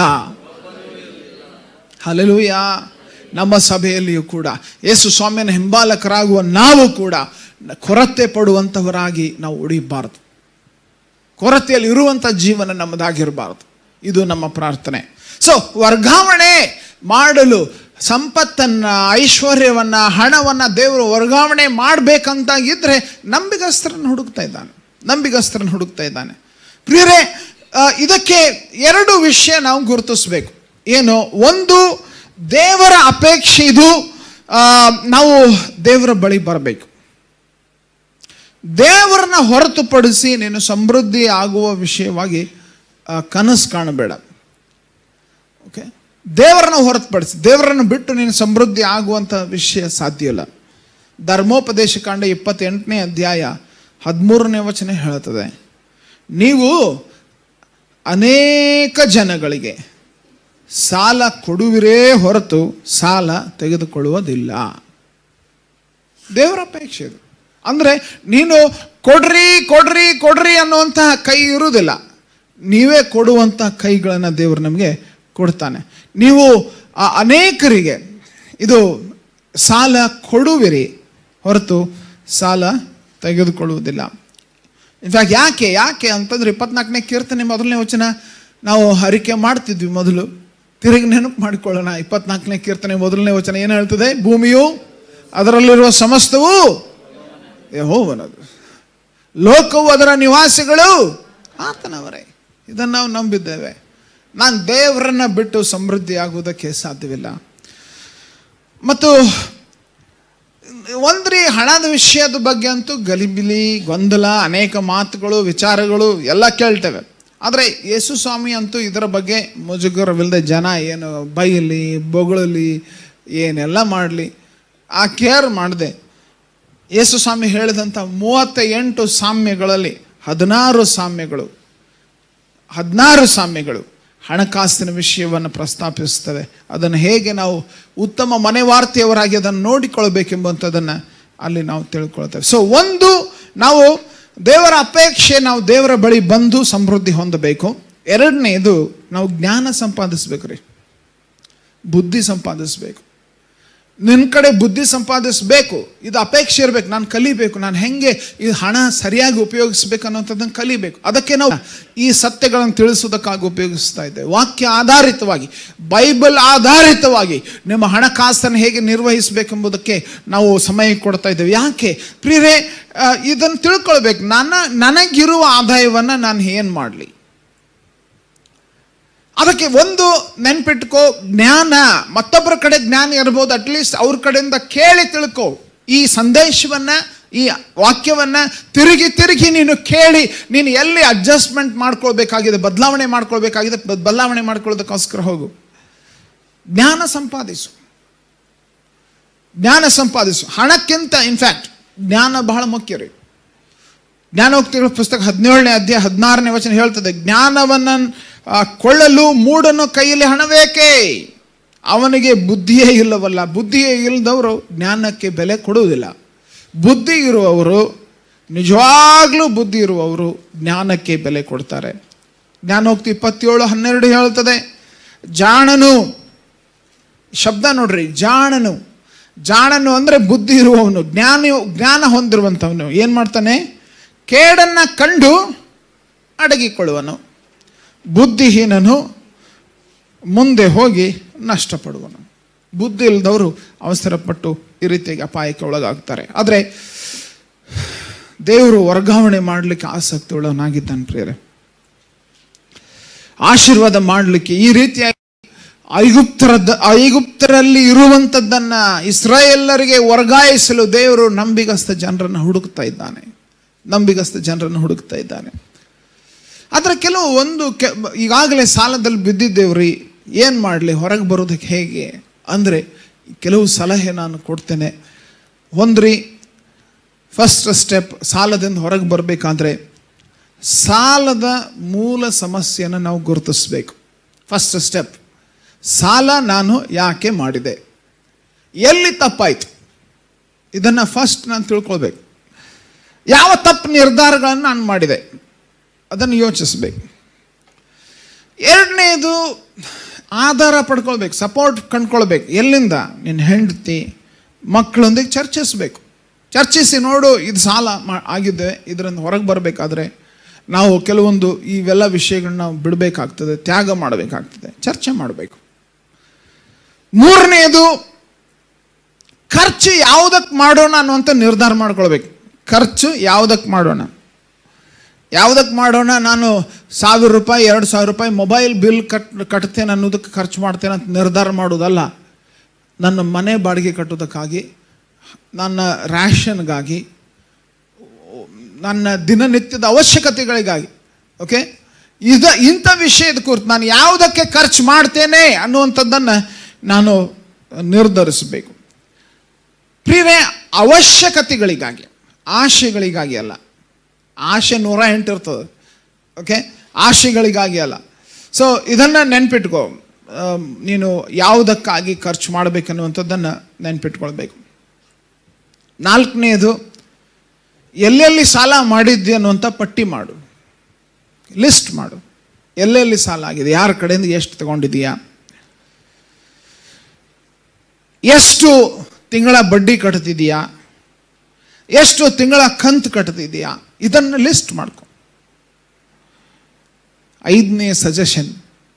ಹಲ್ಲೆಲೂಯಾ. ನಮ್ಮ ಸಭೆಯಲ್ಲಿಯೂ ಕೂಡ ಯೇಸು ಸ್ವಾಮಿಯ ಹಿಂಬಾಲಕರಾಗುವ ನಾವು ಕೂಡ ಕೊರತೆ ಪಡುವಂಥವರಾಗಿ ನಾವು ಉಳಿಯಬಾರದು. ಕೊರತೆಯಲ್ಲಿ ಇರುವಂಥ ಜೀವನ ನಮ್ಮದಾಗಿರಬಾರದು. ಇದು ನಮ್ಮ ಪ್ರಾರ್ಥನೆ. ಸೊ ವರ್ಗಾವಣೆ ಮಾಡಲು ಸಂಪತ್ತನ್ನು, ಐಶ್ವರ್ಯವನ್ನು, ಹಣವನ್ನು ದೇವರು ವರ್ಗಾವಣೆ ಮಾಡಬೇಕಂತಾಗಿದ್ದರೆ ನಂಬಿಗಸ್ತರನ್ನು ಹುಡುಕ್ತಾ ಇದ್ದಾನೆ. ನಂಬಿಗಸ್ತರನ್ನು ಹುಡುಕ್ತಾ ಇದ್ದಾನೆ. ಪ್ರಿಯರೇ, ಇದಕ್ಕೆ ಎರಡು ವಿಷಯ ನಾವು ಗುರುತಿಸಬೇಕು. ಏನು? ಒಂದು, ದೇವರ ಅಪೇಕ್ಷೆ ಇದು. ನಾವು ದೇವರ ಬಳಿ ಬರಬೇಕು. ದೇವರನ್ನ ಹೊರತುಪಡಿಸಿ ನೀನು ಸಮೃದ್ಧಿ ಆಗುವ ವಿಷಯವಾಗಿ ಕನಸು ಕಾಣಬೇಡ. ಓಕೆ, ದೇವರನ್ನ ಹೊರತುಪಡಿಸಿ, ದೇವರನ್ನು ಬಿಟ್ಟು ನೀನು ಸಮೃದ್ಧಿ ಆಗುವಂಥ ವಿಷಯ ಸಾಧ್ಯ ಇಲ್ಲ. ಧರ್ಮೋಪದೇಶ ಕಾಂಡ ಇಪ್ಪತ್ತೆಂಟನೇ ಅಧ್ಯಾಯ ಹದಿಮೂರನೇ ವಚನ ಹೇಳುತ್ತದೆ, ನೀವು ಅನೇಕ ಜನಗಳಿಗೆ ಸಾಲ ಕೊಡುವಿರೇ ಹೊರತು ಸಾಲ ತೆಗೆದುಕೊಳ್ಳುವುದಿಲ್ಲ. ದೇವರ ಅಪೇಕ್ಷೆ ಇದು. ಅಂದರೆ ನೀನು ಕೊಡ್ರಿ ಕೊಡ್ರಿ ಕೊಡ್ರಿ ಅನ್ನುವಂತಹ ಕೈ ಇರುವುದಿಲ್ಲ. ನೀವೇ ಕೊಡುವಂಥ ಕೈಗಳನ್ನು ದೇವರು ನಮಗೆ ಕೊಡ್ತಾನೆ. ನೀವು ಅನೇಕರಿಗೆ ಇದು ಸಾಲ ಕೊಡುವಿರಿ ಹೊರತು ಸಾಲ ತೆಗೆದುಕೊಳ್ಳುವುದಿಲ್ಲ. ಇನ್ಫ್ಯಾಕ್ಟ್ ಯಾಕೆ ಯಾಕೆ ಅಂತಂದ್ರೆ ಇಪ್ಪತ್ನಾಲ್ಕನೇ ಕೀರ್ತನೆ ಮೊದಲನೇ ವಚನ ನಾವು ಹರಿಕೆ ಮಾಡ್ತಿದ್ವಿ. ಮೊದಲು ತಿರುಗಿ ನೆನಪು ಮಾಡಿಕೊಳ್ಳೋಣ. ಇಪ್ಪತ್ನಾಲ್ಕನೇ ಕೀರ್ತನೆ ಮೊದಲನೇ ವಚನ ಏನು ಹೇಳ್ತದೆ? ಭೂಮಿಯು ಅದರಲ್ಲಿರುವ ಸಮಸ್ತವು ಯೆಹೋವನದು, ಲೋಕವು ಅದರ ನಿವಾಸಿಗಳು ಆತನವರೇ. ಇದನ್ನು ನಾವು ನಂಬಿದ್ದೇವೆ. ನಾನು ದೇವರನ್ನ ಬಿಟ್ಟು ಸಮೃದ್ಧಿ ಆಗುವುದಕ್ಕೆ ಸಾಧ್ಯವಿಲ್ಲ. ಮತ್ತು ಒಂದ್ರಿ ಹಣದ ವಿಷಯದ ಬಗ್ಗೆ ಅಂತೂ ಗಲಿಬಿಲಿ, ಗೊಂದಲ, ಅನೇಕ ಮಾತುಗಳು, ವಿಚಾರಗಳು ಎಲ್ಲ ಕೇಳ್ತೇವೆ. ಆದರೆ ಯೇಸು ಸ್ವಾಮಿ ಅಂತೂ ಇದರ ಬಗ್ಗೆ ಮುಜುಗರವಿಲ್ಲದೆ ಜನ ಏನು ಬೈಲಿ ಬೊಗಳಲಿ ಏನೆಲ್ಲ ಮಾಡಲಿ ಆ ಕೇರ್ ಮಾಡದೆ ಯೇಸು ಸ್ವಾಮಿ ಹೇಳಿದಂಥ ಮೂವತ್ತ ಎಂಟು ಸಾಮ್ಯಗಳಲ್ಲಿ ಹದಿನಾರು ಸಾಮ್ಯಗಳು ಹದಿನಾರು ಸಾಮ್ಯಗಳು ಹಣಕಾಸಿನ ವಿಷಯವನ್ನು ಪ್ರಸ್ತಾಪಿಸ್ತವೆ. ಅದನ್ನು ಹೇಗೆ ನಾವು ಉತ್ತಮ ಮನೆವಾರ್ತೆಯವರಾಗಿ ಅದನ್ನು ನೋಡಿಕೊಳ್ಬೇಕೆಂಬಂಥದ್ದನ್ನು ಅಲ್ಲಿ ನಾವು ತಿಳ್ಕೊಳ್ತೇವೆ. ಸೊ ಒಂದು, ನಾವು ದೇವರ ಅಪೇಕ್ಷೆ, ನಾವು ದೇವರ ಬಳಿ ಬಂದು ಸಮೃದ್ಧಿ ಹೊಂದಬೇಕು. ಎರಡನೇದು, ನಾವು ಜ್ಞಾನ ಸಂಪಾದಿಸ್ಬೇಕು ರೀ, ಬುದ್ಧಿ ಸಂಪಾದಿಸ್ಬೇಕು. ನಿನ್ನ ಕಡೆ ಬುದ್ಧಿ ಸಂಪಾದಿಸಬೇಕು, ಇದು ಅಪೇಕ್ಷೆ ಇರಬೇಕು. ನಾನು ಕಲಿಬೇಕು, ನಾನು ಹೆಂಗೆ ಈ ಹಣ ಸರಿಯಾಗಿ ಉಪಯೋಗಿಸ್ಬೇಕು ಅನ್ನೋಂಥದ್ದನ್ನು ಕಲಿಬೇಕು. ಅದಕ್ಕೆ ನಾವು ಈ ಸತ್ಯಗಳನ್ನು ತಿಳಿಸೋದಕ್ಕಾಗಿ ಉಪಯೋಗಿಸ್ತಾ ಇದ್ದೇವೆ. ವಾಕ್ಯ ಆಧಾರಿತವಾಗಿ, ಬೈಬಲ್ ಆಧಾರಿತವಾಗಿ ನಿಮ್ಮ ಹಣಕಾಸನ್ನು ಹೇಗೆ ನಿರ್ವಹಿಸಬೇಕೆಂಬುದಕ್ಕೆ ನಾವು ಸಮಯ ಕೊಡ್ತಾ ಇದ್ದೇವೆ. ಯಾಕೆ ಪ್ರಿಯರೇ, ಇದನ್ನು ತಿಳ್ಕೊಳ್ಬೇಕು. ನನ್ನ ನನಗಿರುವ ಆದಾಯವನ್ನು ನಾನು ಏನು ಮಾಡಲಿ? ಅದಕ್ಕೆ ಒಂದು ನೆನ್ಪಿಟ್ಕೋ, ಜ್ಞಾನ. ಮತ್ತೊಬ್ಬರ ಕಡೆ ಜ್ಞಾನ ಇರ್ಬೋದು, ಅಟ್ಲೀಸ್ಟ್ ಅವ್ರ ಕಡೆಯಿಂದ ಕೇಳಿ ತಿಳ್ಕೊ. ಈ ಸಂದೇಶವನ್ನು, ಈ ವಾಕ್ಯವನ್ನು ತಿರುಗಿ ತಿರುಗಿ ನೀನು ಕೇಳಿ, ನೀನು ಎಲ್ಲಿ ಅಡ್ಜಸ್ಟ್ಮೆಂಟ್ ಮಾಡ್ಕೊಳ್ಬೇಕಾಗಿದೆ, ಬದಲಾವಣೆ ಮಾಡ್ಕೊಳ್ಬೇಕಾಗಿದೆ, ಬದಲಾವಣೆ ಮಾಡ್ಕೊಳ್ಳೋದಕ್ಕೋಸ್ಕರ ಹೋಗು. ಜ್ಞಾನ ಸಂಪಾದಿಸು, ಜ್ಞಾನ ಸಂಪಾದಿಸು. ಹಣಕ್ಕಿಂತ ಇನ್ಫ್ಯಾಕ್ಟ್ ಜ್ಞಾನ ಬಹಳ ಮುಖ್ಯ ರೀ. ಜ್ಞಾನೋಕ್ತಿಗಳ ಪುಸ್ತಕ ಹದಿನೇಳನೇ ಅಧ್ಯಾಯ ಹದಿನಾರನೇ ವಚನ ಹೇಳ್ತದೆ, ಜ್ಞಾನವನ್ನು ಕೊಳ್ಳಲು ಮೂಢನು ಕೈಯಲ್ಲಿ ಹಣ ಬೇಕೇ, ಅವನಿಗೆ ಬುದ್ಧಿಯೇ ಇಲ್ಲವಲ್ಲ. ಬುದ್ಧಿಯೇ ಇಲ್ಲದವರು ಜ್ಞಾನಕ್ಕೆ ಬೆಲೆ ಕೊಡುವುದಿಲ್ಲ. ಬುದ್ಧಿ ಇರುವವರು, ನಿಜವಾಗ್ಲೂ ಬುದ್ಧಿ ಇರುವವರು ಜ್ಞಾನಕ್ಕೆ ಬೆಲೆ ಕೊಡ್ತಾರೆ. ಜ್ಞಾನೋಕ್ತಿ ಇಪ್ಪತ್ತೇಳು ಹನ್ನೆರಡು ಹೇಳ್ತದೆ, ಜಾಣನು, ಶಬ್ದ ನೋಡ್ರಿ, ಜಾಣನು. ಜಾಣನು ಅಂದರೆ ಬುದ್ಧಿ ಇರುವವನು, ಜ್ಞಾನ ಜ್ಞಾನ ಹೊಂದಿರುವಂಥವನು ಏನು ಮಾಡ್ತಾನೆ? ಕೇಡನ್ನು ಕಂಡು ಅಡಗಿಕೊಳ್ಳುವನು. ಬುದ್ಧಿಹೀನನು ಮುಂದೆ ಹೋಗಿ ನಷ್ಟಪಡುವನು. ಬುದ್ಧಿ ಇಲ್ಲದವರು ಅವಸರಪಟ್ಟು ಈ ರೀತಿಯಾಗಿ ಅಪಾಯಕ್ಕೆ ಒಳಗಾಗ್ತಾರೆ. ಆದರೆ ದೇವರು ವರ್ಗಾವಣೆ ಮಾಡಲಿಕ್ಕೆ ಆಸಕ್ತಿ ಉಳ್ಳವನಾಗಿದ್ದಾನೆ ಪ್ರಿಯರೇ. ಆಶೀರ್ವಾದ ಮಾಡಲಿಕ್ಕೆ ಈ ರೀತಿಯಾಗಿ ಐಗುಪ್ತರದ ಐಗುಪ್ತರಲ್ಲಿ ಇರುವಂಥದ್ದನ್ನು ಇಸ್ರಾಯೇಲರಿಗೆ ವರ್ಗಾಯಿಸಲು ದೇವರು ನಂಬಿಗಸ್ತ ಜನರನ್ನು ಹುಡುಕ್ತಾ ಇದ್ದಾನೆ. ನಂಬಿಗಸ್ತ ಜನರನ್ನು ಹುಡುಕ್ತಾ ಇದ್ದಾನೆ. ಆದರೆ ಕೆಲವು ಒಂದು ಕೆ ಈಗಾಗಲೇ ಸಾಲದಲ್ಲಿ ಬಿದ್ದಿದ್ದೇವ್ರಿ, ಏನು ಮಾಡಲಿ, ಹೊರಗೆ ಬರೋದಕ್ಕೆ ಹೇಗೆ ಅಂದರೆ ಕೆಲವು ಸಲಹೆ ನಾನು ಕೊಡ್ತೇನೆ. ಒಂದ್ರಿ, ಫಸ್ಟ್ ಸ್ಟೆಪ್, ಸಾಲದಿಂದ ಹೊರಗೆ ಬರಬೇಕಾದ್ರೆ ಸಾಲದ ಮೂಲ ಸಮಸ್ಯೆಯನ್ನು ನಾವು ಗುರುತಿಸಬೇಕು. ಫಸ್ಟ್ ಸ್ಟೆಪ್, ಸಾಲ ನಾನು ಯಾಕೆ ಮಾಡಿದೆ, ಎಲ್ಲಿ ತಪ್ಪಾಯಿತು, ಇದನ್ನು ಫಸ್ಟ್ ನಾನು ತಿಳ್ಕೊಳ್ಬೇಕು. ಯಾವ ತಪ್ಪು ನಿರ್ಧಾರಗಳನ್ನು ನಾನು ಮಾಡಿದೆ ಅದನ್ನು ಯೋಚಿಸಬೇಕು. ಎರಡನೇದು, ಆಧಾರ ಪಡ್ಕೊಳ್ಬೇಕು, ಸಪೋರ್ಟ್ ಕಂಡ್ಕೊಳ್ಬೇಕು. ಎಲ್ಲಿಂದ? ನಿನ್ನ ಹೆಂಡತಿ ಮಕ್ಕಳೊಂದಿಗೆ ಚರ್ಚಿಸಬೇಕು. ಚರ್ಚಿಸಿ ನೋಡು, ಇದು ಸಾಲ ಮಾ ಆಗಿದ್ದೆ, ಇದರಿಂದ ಹೊರಗೆ ಬರಬೇಕಾದ್ರೆ ನಾವು ಕೆಲವೊಂದು ಇವೆಲ್ಲ ವಿಷಯಗಳನ್ನ ನಾವು ಬಿಡಬೇಕಾಗ್ತದೆ, ತ್ಯಾಗ ಮಾಡಬೇಕಾಗ್ತದೆ, ಚರ್ಚೆ ಮಾಡಬೇಕು. ಮೂರನೆಯದು, ಖರ್ಚು ಯಾವುದಕ್ಕೆ ಮಾಡೋಣ ಅನ್ನುವಂಥ ನಿರ್ಧಾರ ಮಾಡ್ಕೊಳ್ಬೇಕು. ಖರ್ಚು ಯಾವುದಕ್ಕೆ ಮಾಡೋಣ ಯಾವುದಕ್ಕೆ ಮಾಡೋಣ ನಾನು ಸಾವಿರ ರೂಪಾಯಿ ಎರಡು ಸಾವಿರ ರೂಪಾಯಿ ಮೊಬೈಲ್ ಬಿಲ್ ಕಟ್ ಕಟ್ತೇನೆ ಅನ್ನೋದಕ್ಕೆ ಖರ್ಚು ಮಾಡ್ತೇನೆ ಅಂತ ನಿರ್ಧಾರ ಮಾಡೋದಲ್ಲ. ನನ್ನ ಮನೆ ಬಾಡಿಗೆ ಕಟ್ಟೋದಕ್ಕಾಗಿ, ನನ್ನ ರ್ಯಾಷನ್ಗಾಗಿ, ನನ್ನ ದಿನನಿತ್ಯದ ಅವಶ್ಯಕತೆಗಳಿಗಾಗಿ, ಓಕೆ, ಇದ ಇಂಥ ವಿಷಯದ ಕುರಿತು ನಾನು ಯಾವುದಕ್ಕೆ ಖರ್ಚು ಮಾಡ್ತೇನೆ ಅನ್ನುವಂಥದ್ದನ್ನು ನಾನು ನಿರ್ಧರಿಸಬೇಕು. ಪ್ರಿಯರೇ, ಅವಶ್ಯಕತೆಗಳಿಗಾಗಿ, ಆಶೆಗಳಿಗಾಗಿ ಅಲ್ಲ. ಆಶೆ ನೂರ ಎಂಟು ಇರ್ತದೆ, ಓಕೆ, ಆಶೆಗಳಿಗಾಗಿ ಅಲ್ಲ. ಸೊ ಇದನ್ನು ನೆನ್ಪಿಟ್ಕೋ, ನೀನು ಯಾವುದಕ್ಕಾಗಿ ಖರ್ಚು ಮಾಡಬೇಕನ್ನುವಂಥದ್ದನ್ನು ನೆನ್ಪಿಟ್ಕೊಳ್ಬೇಕು. ನಾಲ್ಕನೇದು, ಎಲ್ಲೆಲ್ಲಿ ಸಾಲ ಮಾಡಿದ್ದೆ ಅನ್ನುವಂಥ ಪಟ್ಟಿ ಮಾಡು, ಲಿಸ್ಟ್ ಮಾಡು. ಎಲ್ಲೆಲ್ಲಿ ಸಾಲ ಆಗಿದೆ, ಯಾರ ಕಡೆಯಿಂದ ಎಷ್ಟು ತಗೊಂಡಿದೀಯಾ, ಎಷ್ಟು ತಿಂಗಳ ಬಡ್ಡಿ ಕಟ್ತಿದೀಯಾ, ಎಷ್ಟು ತಿಂಗಳ ಕಂತು ಕಟ್ತಿದೀಯಾ, ಇದನ್ನು ಲಿಸ್ಟ್ ಮಾಡ್ಕೊ. ಐದನೇ ಸಜೆಷನ್,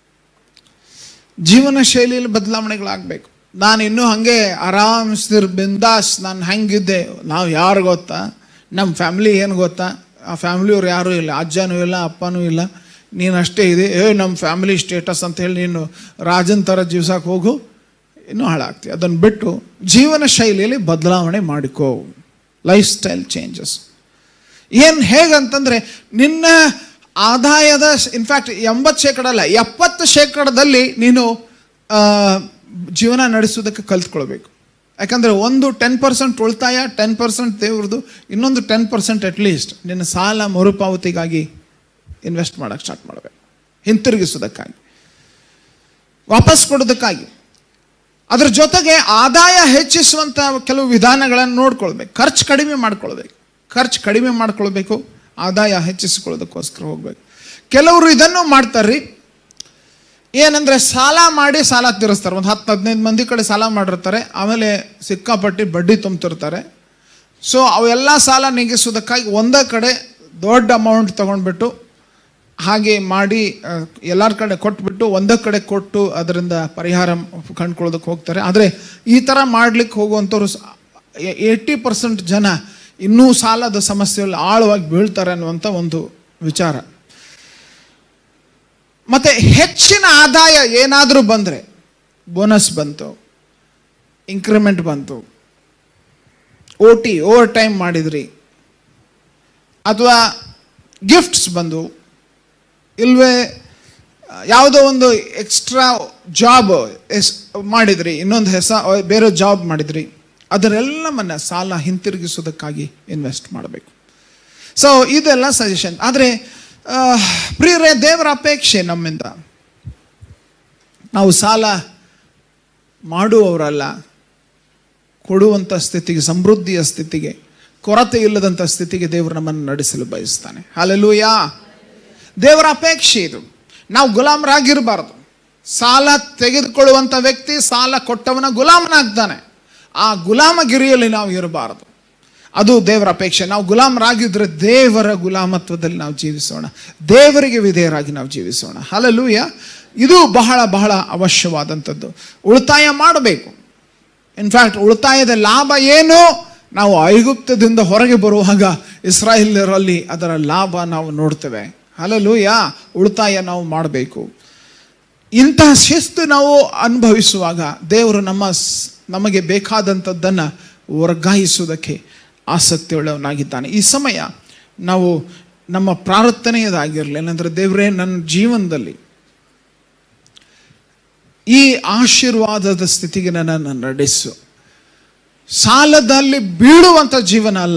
ಜೀವನ ಶೈಲಿಯಲ್ಲಿ ಬದಲಾವಣೆಗಳಾಗಬೇಕು. ನಾನು ಇನ್ನೂ ಹಾಗೆ ಆರಾಮ್ಸಿರ್ ಬಿಂದಾಸ್ ನಾನು ಹೆಂಗಿದ್ದೆ, ನಾವು ಯಾರು ಗೊತ್ತಾ, ನಮ್ಮ ಫ್ಯಾಮ್ಲಿ ಏನು ಗೊತ್ತಾ, ಆ ಫ್ಯಾಮ್ಲಿಯವ್ರು ಯಾರೂ ಇಲ್ಲ, ಅಜ್ಜನೂ ಇಲ್ಲ, ಅಪ್ಪನೂ ಇಲ್ಲ, ನೀನು ಅಷ್ಟೇ ಇದೆ, ಏ ನಮ್ಮ ಫ್ಯಾಮಿಲಿ ಸ್ಟೇಟಸ್ ಅಂತ ಹೇಳಿ ನೀನು ರಾಜನ್ ಥರ ಜೀವ್ಸಕ್ಕೆ ಹೋಗು, ಇನ್ನೂ ಹಾಳಾಗ್ತೀವಿ. ಅದನ್ನು ಬಿಟ್ಟು ಜೀವನ ಶೈಲಿಯಲ್ಲಿ ಬದಲಾವಣೆ ಮಾಡಿಕೋ, ಲೈಫ್ ಸ್ಟೈಲ್ ಚೇಂಜಸ್. ಏನು ಹೇಗಂತಂದರೆ, ನಿನ್ನ ಆದಾಯದ ಇನ್ಫ್ಯಾಕ್ಟ್ ಎಂಬತ್ತು ಶೇಕಡ ಅಲ್ಲ ಎಪ್ಪತ್ತು ಶೇಕಡದಲ್ಲಿ ನೀನು ಜೀವನ ನಡೆಸೋದಕ್ಕೆ ಕಲ್ತ್ಕೊಳ್ಬೇಕು. ಯಾಕಂದರೆ ಒಂದು ಟೆನ್ ಪರ್ಸೆಂಟ್ ಉಳಿತಾಯ, ಟೆನ್ ಪರ್ಸೆಂಟ್ ದೇವ್ರದ್ದು, ಇನ್ನೊಂದು ಟೆನ್ ಪರ್ಸೆಂಟ್ ಅಟ್ಲೀಸ್ಟ್ ನಿನ್ನ ಸಾಲ ಮರುಪಾವತಿಗಾಗಿ ಇನ್ವೆಸ್ಟ್ ಮಾಡೋಕ್ಕೆ ಸ್ಟಾರ್ಟ್ ಮಾಡಬೇಕು, ಹಿಂತಿರುಗಿಸೋದಕ್ಕಾಗಿ, ವಾಪಸ್ ಕೊಡೋದಕ್ಕಾಗಿ. ಅದ್ರ ಜೊತೆಗೆ ಆದಾಯ ಹೆಚ್ಚಿಸುವಂಥ ಕೆಲವು ವಿಧಾನಗಳನ್ನು ನೋಡ್ಕೊಳ್ಬೇಕು. ಖರ್ಚು ಕಡಿಮೆ ಮಾಡ್ಕೊಳ್ಬೇಕು, ಖರ್ಚು ಕಡಿಮೆ ಮಾಡ್ಕೊಳ್ಬೇಕು, ಆದಾಯ ಹೆಚ್ಚಿಸಿಕೊಳ್ಳೋದಕ್ಕೋಸ್ಕರ ಹೋಗ್ಬೇಕು. ಕೆಲವರು ಇದನ್ನು ಮಾಡ್ತಾರ್ರಿ, ಏನಂದರೆ ಸಾಲ ಮಾಡಿ ಸಾಲ ತೀರಿಸ್ತಾರೆ. ಒಂದು ಹತ್ತು ಹದಿನೈದು ಮಂದಿ ಕಡೆ ಸಾಲ ಮಾಡಿರ್ತಾರೆ, ಆಮೇಲೆ ಸಿಕ್ಕಾಪಟ್ಟಿ ಬಡ್ಡಿ ತುಂಬ್ತಿರ್ತಾರೆ. ಸೊ ಅವೆಲ್ಲ ಸಾಲ ನೀಗಿಸೋದಕ್ಕಾಗಿ ಒಂದೇ ಕಡೆ ದೊಡ್ಡ ಅಮೌಂಟ್ ತೊಗೊಂಡ್ಬಿಟ್ಟು ಹಾಗೆ ಮಾಡಿ ಎಲ್ಲರ ಕಡೆ ಕೊಟ್ಬಿಟ್ಟು ಒಂದೇ ಕಡೆ ಕೊಟ್ಟು ಅದರಿಂದ ಪರಿಹಾರ ಕಂಡುಕೊಳ್ಳೋದಕ್ಕೆ ಹೋಗ್ತಾರೆ. ಆದರೆ ಈ ಥರ ಮಾಡಲಿಕ್ಕೆ ಹೋಗುವಂಥವ್ರು ಏಯ್ಟಿ ಪರ್ಸೆಂಟ್ ಜನ ಇನ್ನೂ ಸಾಲದ ಸಮಸ್ಯೆಯಲ್ಲಿ ಆಳವಾಗಿ ಬೀಳ್ತಾರೆ ಅನ್ನುವಂಥ ಒಂದು ವಿಚಾರ. ಮತ್ತು ಹೆಚ್ಚಿನ ಆದಾಯ ಏನಾದರೂ ಬಂದರೆ, ಬೋನಸ್ ಬಂತು, ಇನ್ಕ್ರಿಮೆಂಟ್ ಬಂತು, ಓ ಟಿ ಓವರ್ ಟೈಮ್ ಮಾಡಿದ್ರಿ, ಅಥವಾ ಗಿಫ್ಟ್ಸ್ ಬಂದು, ಇಲ್ವೇ ಯಾವುದೋ ಒಂದು ಎಕ್ಸ್ಟ್ರಾ ಜಾಬ್ ಎಸ್ ಮಾಡಿದ್ರಿ, ಇನ್ನೊಂದು ಹೆಸ ಬೇರೆ ಜಾಬ್ ಮಾಡಿದ್ರಿ, ಅದರೆಲ್ಲವನ್ನ ಸಾಲ ಹಿಂತಿರುಗಿಸೋದಕ್ಕಾಗಿ ಇನ್ವೆಸ್ಟ್ ಮಾಡಬೇಕು. ಸೊ ಇದೆಲ್ಲ ಸಜೆಷನ್. ಆದರೆ ಪ್ರಿಯರೇ, ದೇವರ ಅಪೇಕ್ಷೆ ನಮ್ಮಿಂದ ನಾವು ಸಾಲ ಮಾಡುವವರಲ್ಲ, ಕೊಡುವಂಥ ಸ್ಥಿತಿಗೆ, ಸಮೃದ್ಧಿಯ ಸ್ಥಿತಿಗೆ, ಕೊರತೆ ಇಲ್ಲದಂಥ ಸ್ಥಿತಿಗೆ ದೇವರು ನಮ್ಮನ್ನು ನಡೆಸಲು ಬಯಸ್ತಾನೆ. ಹಲ್ಲೆಲೂಯಾ. ದೇವರ ಅಪೇಕ್ಷೆ ಇದು. ನಾವು ಗುಲಾಮರಾಗಿರಬಾರ್ದು. ಸಾಲ ತೆಗೆದುಕೊಳ್ಳುವಂಥ ವ್ಯಕ್ತಿ ಸಾಲ ಕೊಟ್ಟವನ ಗುಲಾಮನಾಗ್ತಾನೆ. ಆ ಗುಲಾಮಗಿರಿಯಲ್ಲಿ ನಾವು ಇರಬಾರದು. ಅದು ದೇವರ ಅಪೇಕ್ಷೆ. ನಾವು ಗುಲಾಮರಾಗಿದ್ದರೆ ದೇವರ ಗುಲಾಮತ್ವದಲ್ಲಿ ನಾವು ಜೀವಿಸೋಣ, ದೇವರಿಗೆ ವಿಧೇಯರಾಗಿ ನಾವು ಜೀವಿಸೋಣ. ಹಲ್ಲೆಲೂಯಾ. ಇದು ಬಹಳ ಬಹಳ ಅವಶ್ಯವಾದಂಥದ್ದು. ಉಳಿತಾಯ ಮಾಡಬೇಕು. ಇನ್ಫ್ಯಾಕ್ಟ್ ಉಳಿತಾಯದ ಲಾಭ ಏನು? ನಾವು ಐಗುಪ್ತದಿಂದ ಹೊರಗೆ ಬರುವಾಗ ಇಸ್ರಾಯೇಲ್ಯರಲ್ಲಿ ಅದರ ಲಾಭ ನಾವು ನೋಡ್ತೇವೆ. ಹಲ್ಲೆಲೂಯಾ. ಉಳಿತಾಯ ನಾವು ಮಾಡಬೇಕು. ಇಂತಹ ಶಿಸ್ತು ನಾವು ಅನುಭವಿಸುವಾಗ ದೇವರು ನಮ್ಮ ನಮಗೆ ಬೇಕಾದಂಥದ್ದನ್ನು ವರ್ಗಾಯಿಸುವುದಕ್ಕೆ ಆಸಕ್ತಿಯುಳ್ಳವನಾಗಿದ್ದಾನೆ. ಈ ಸಮಯ ನಾವು ನಮ್ಮ ಪ್ರಾರ್ಥನೆಯದಾಗಿರಲಿ, ಏನಂದರೆ ದೇವರೇ, ನನ್ನ ಜೀವನದಲ್ಲಿ ಈ ಆಶೀರ್ವಾದದ ಸ್ಥಿತಿಗೆ ನನ್ನನ್ನು ನಡೆಸು. ಸಾಲದಲ್ಲಿ ಬೀಳುವಂಥ ಜೀವನ ಅಲ್ಲ,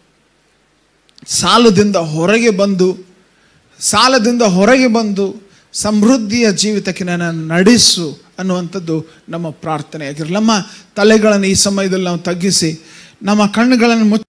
ಸಾಲದಿಂದ ಹೊರಗೆ ಬಂದು ಸಾಲದಿಂದ ಹೊರಗೆ ಬಂದು ಸಮೃದ್ಧಿಯ ಜೀವಿತಕ್ಕೆ ನನ್ನನ್ನು ನಡೆಸು ಅನ್ನುವಂಥದ್ದು ನಮ್ಮ ಪ್ರಾರ್ಥನೆ ಆಗಿರಲಿ. ನಮ್ಮ ತಲೆಗಳನ್ನು ಈ ಸಮಯದಲ್ಲಿ ನಾವು ತಗ್ಗಿಸಿ, ನಮ್ಮ ಕಣ್ಣುಗಳನ್ನು ಮುಚ್ಚಿ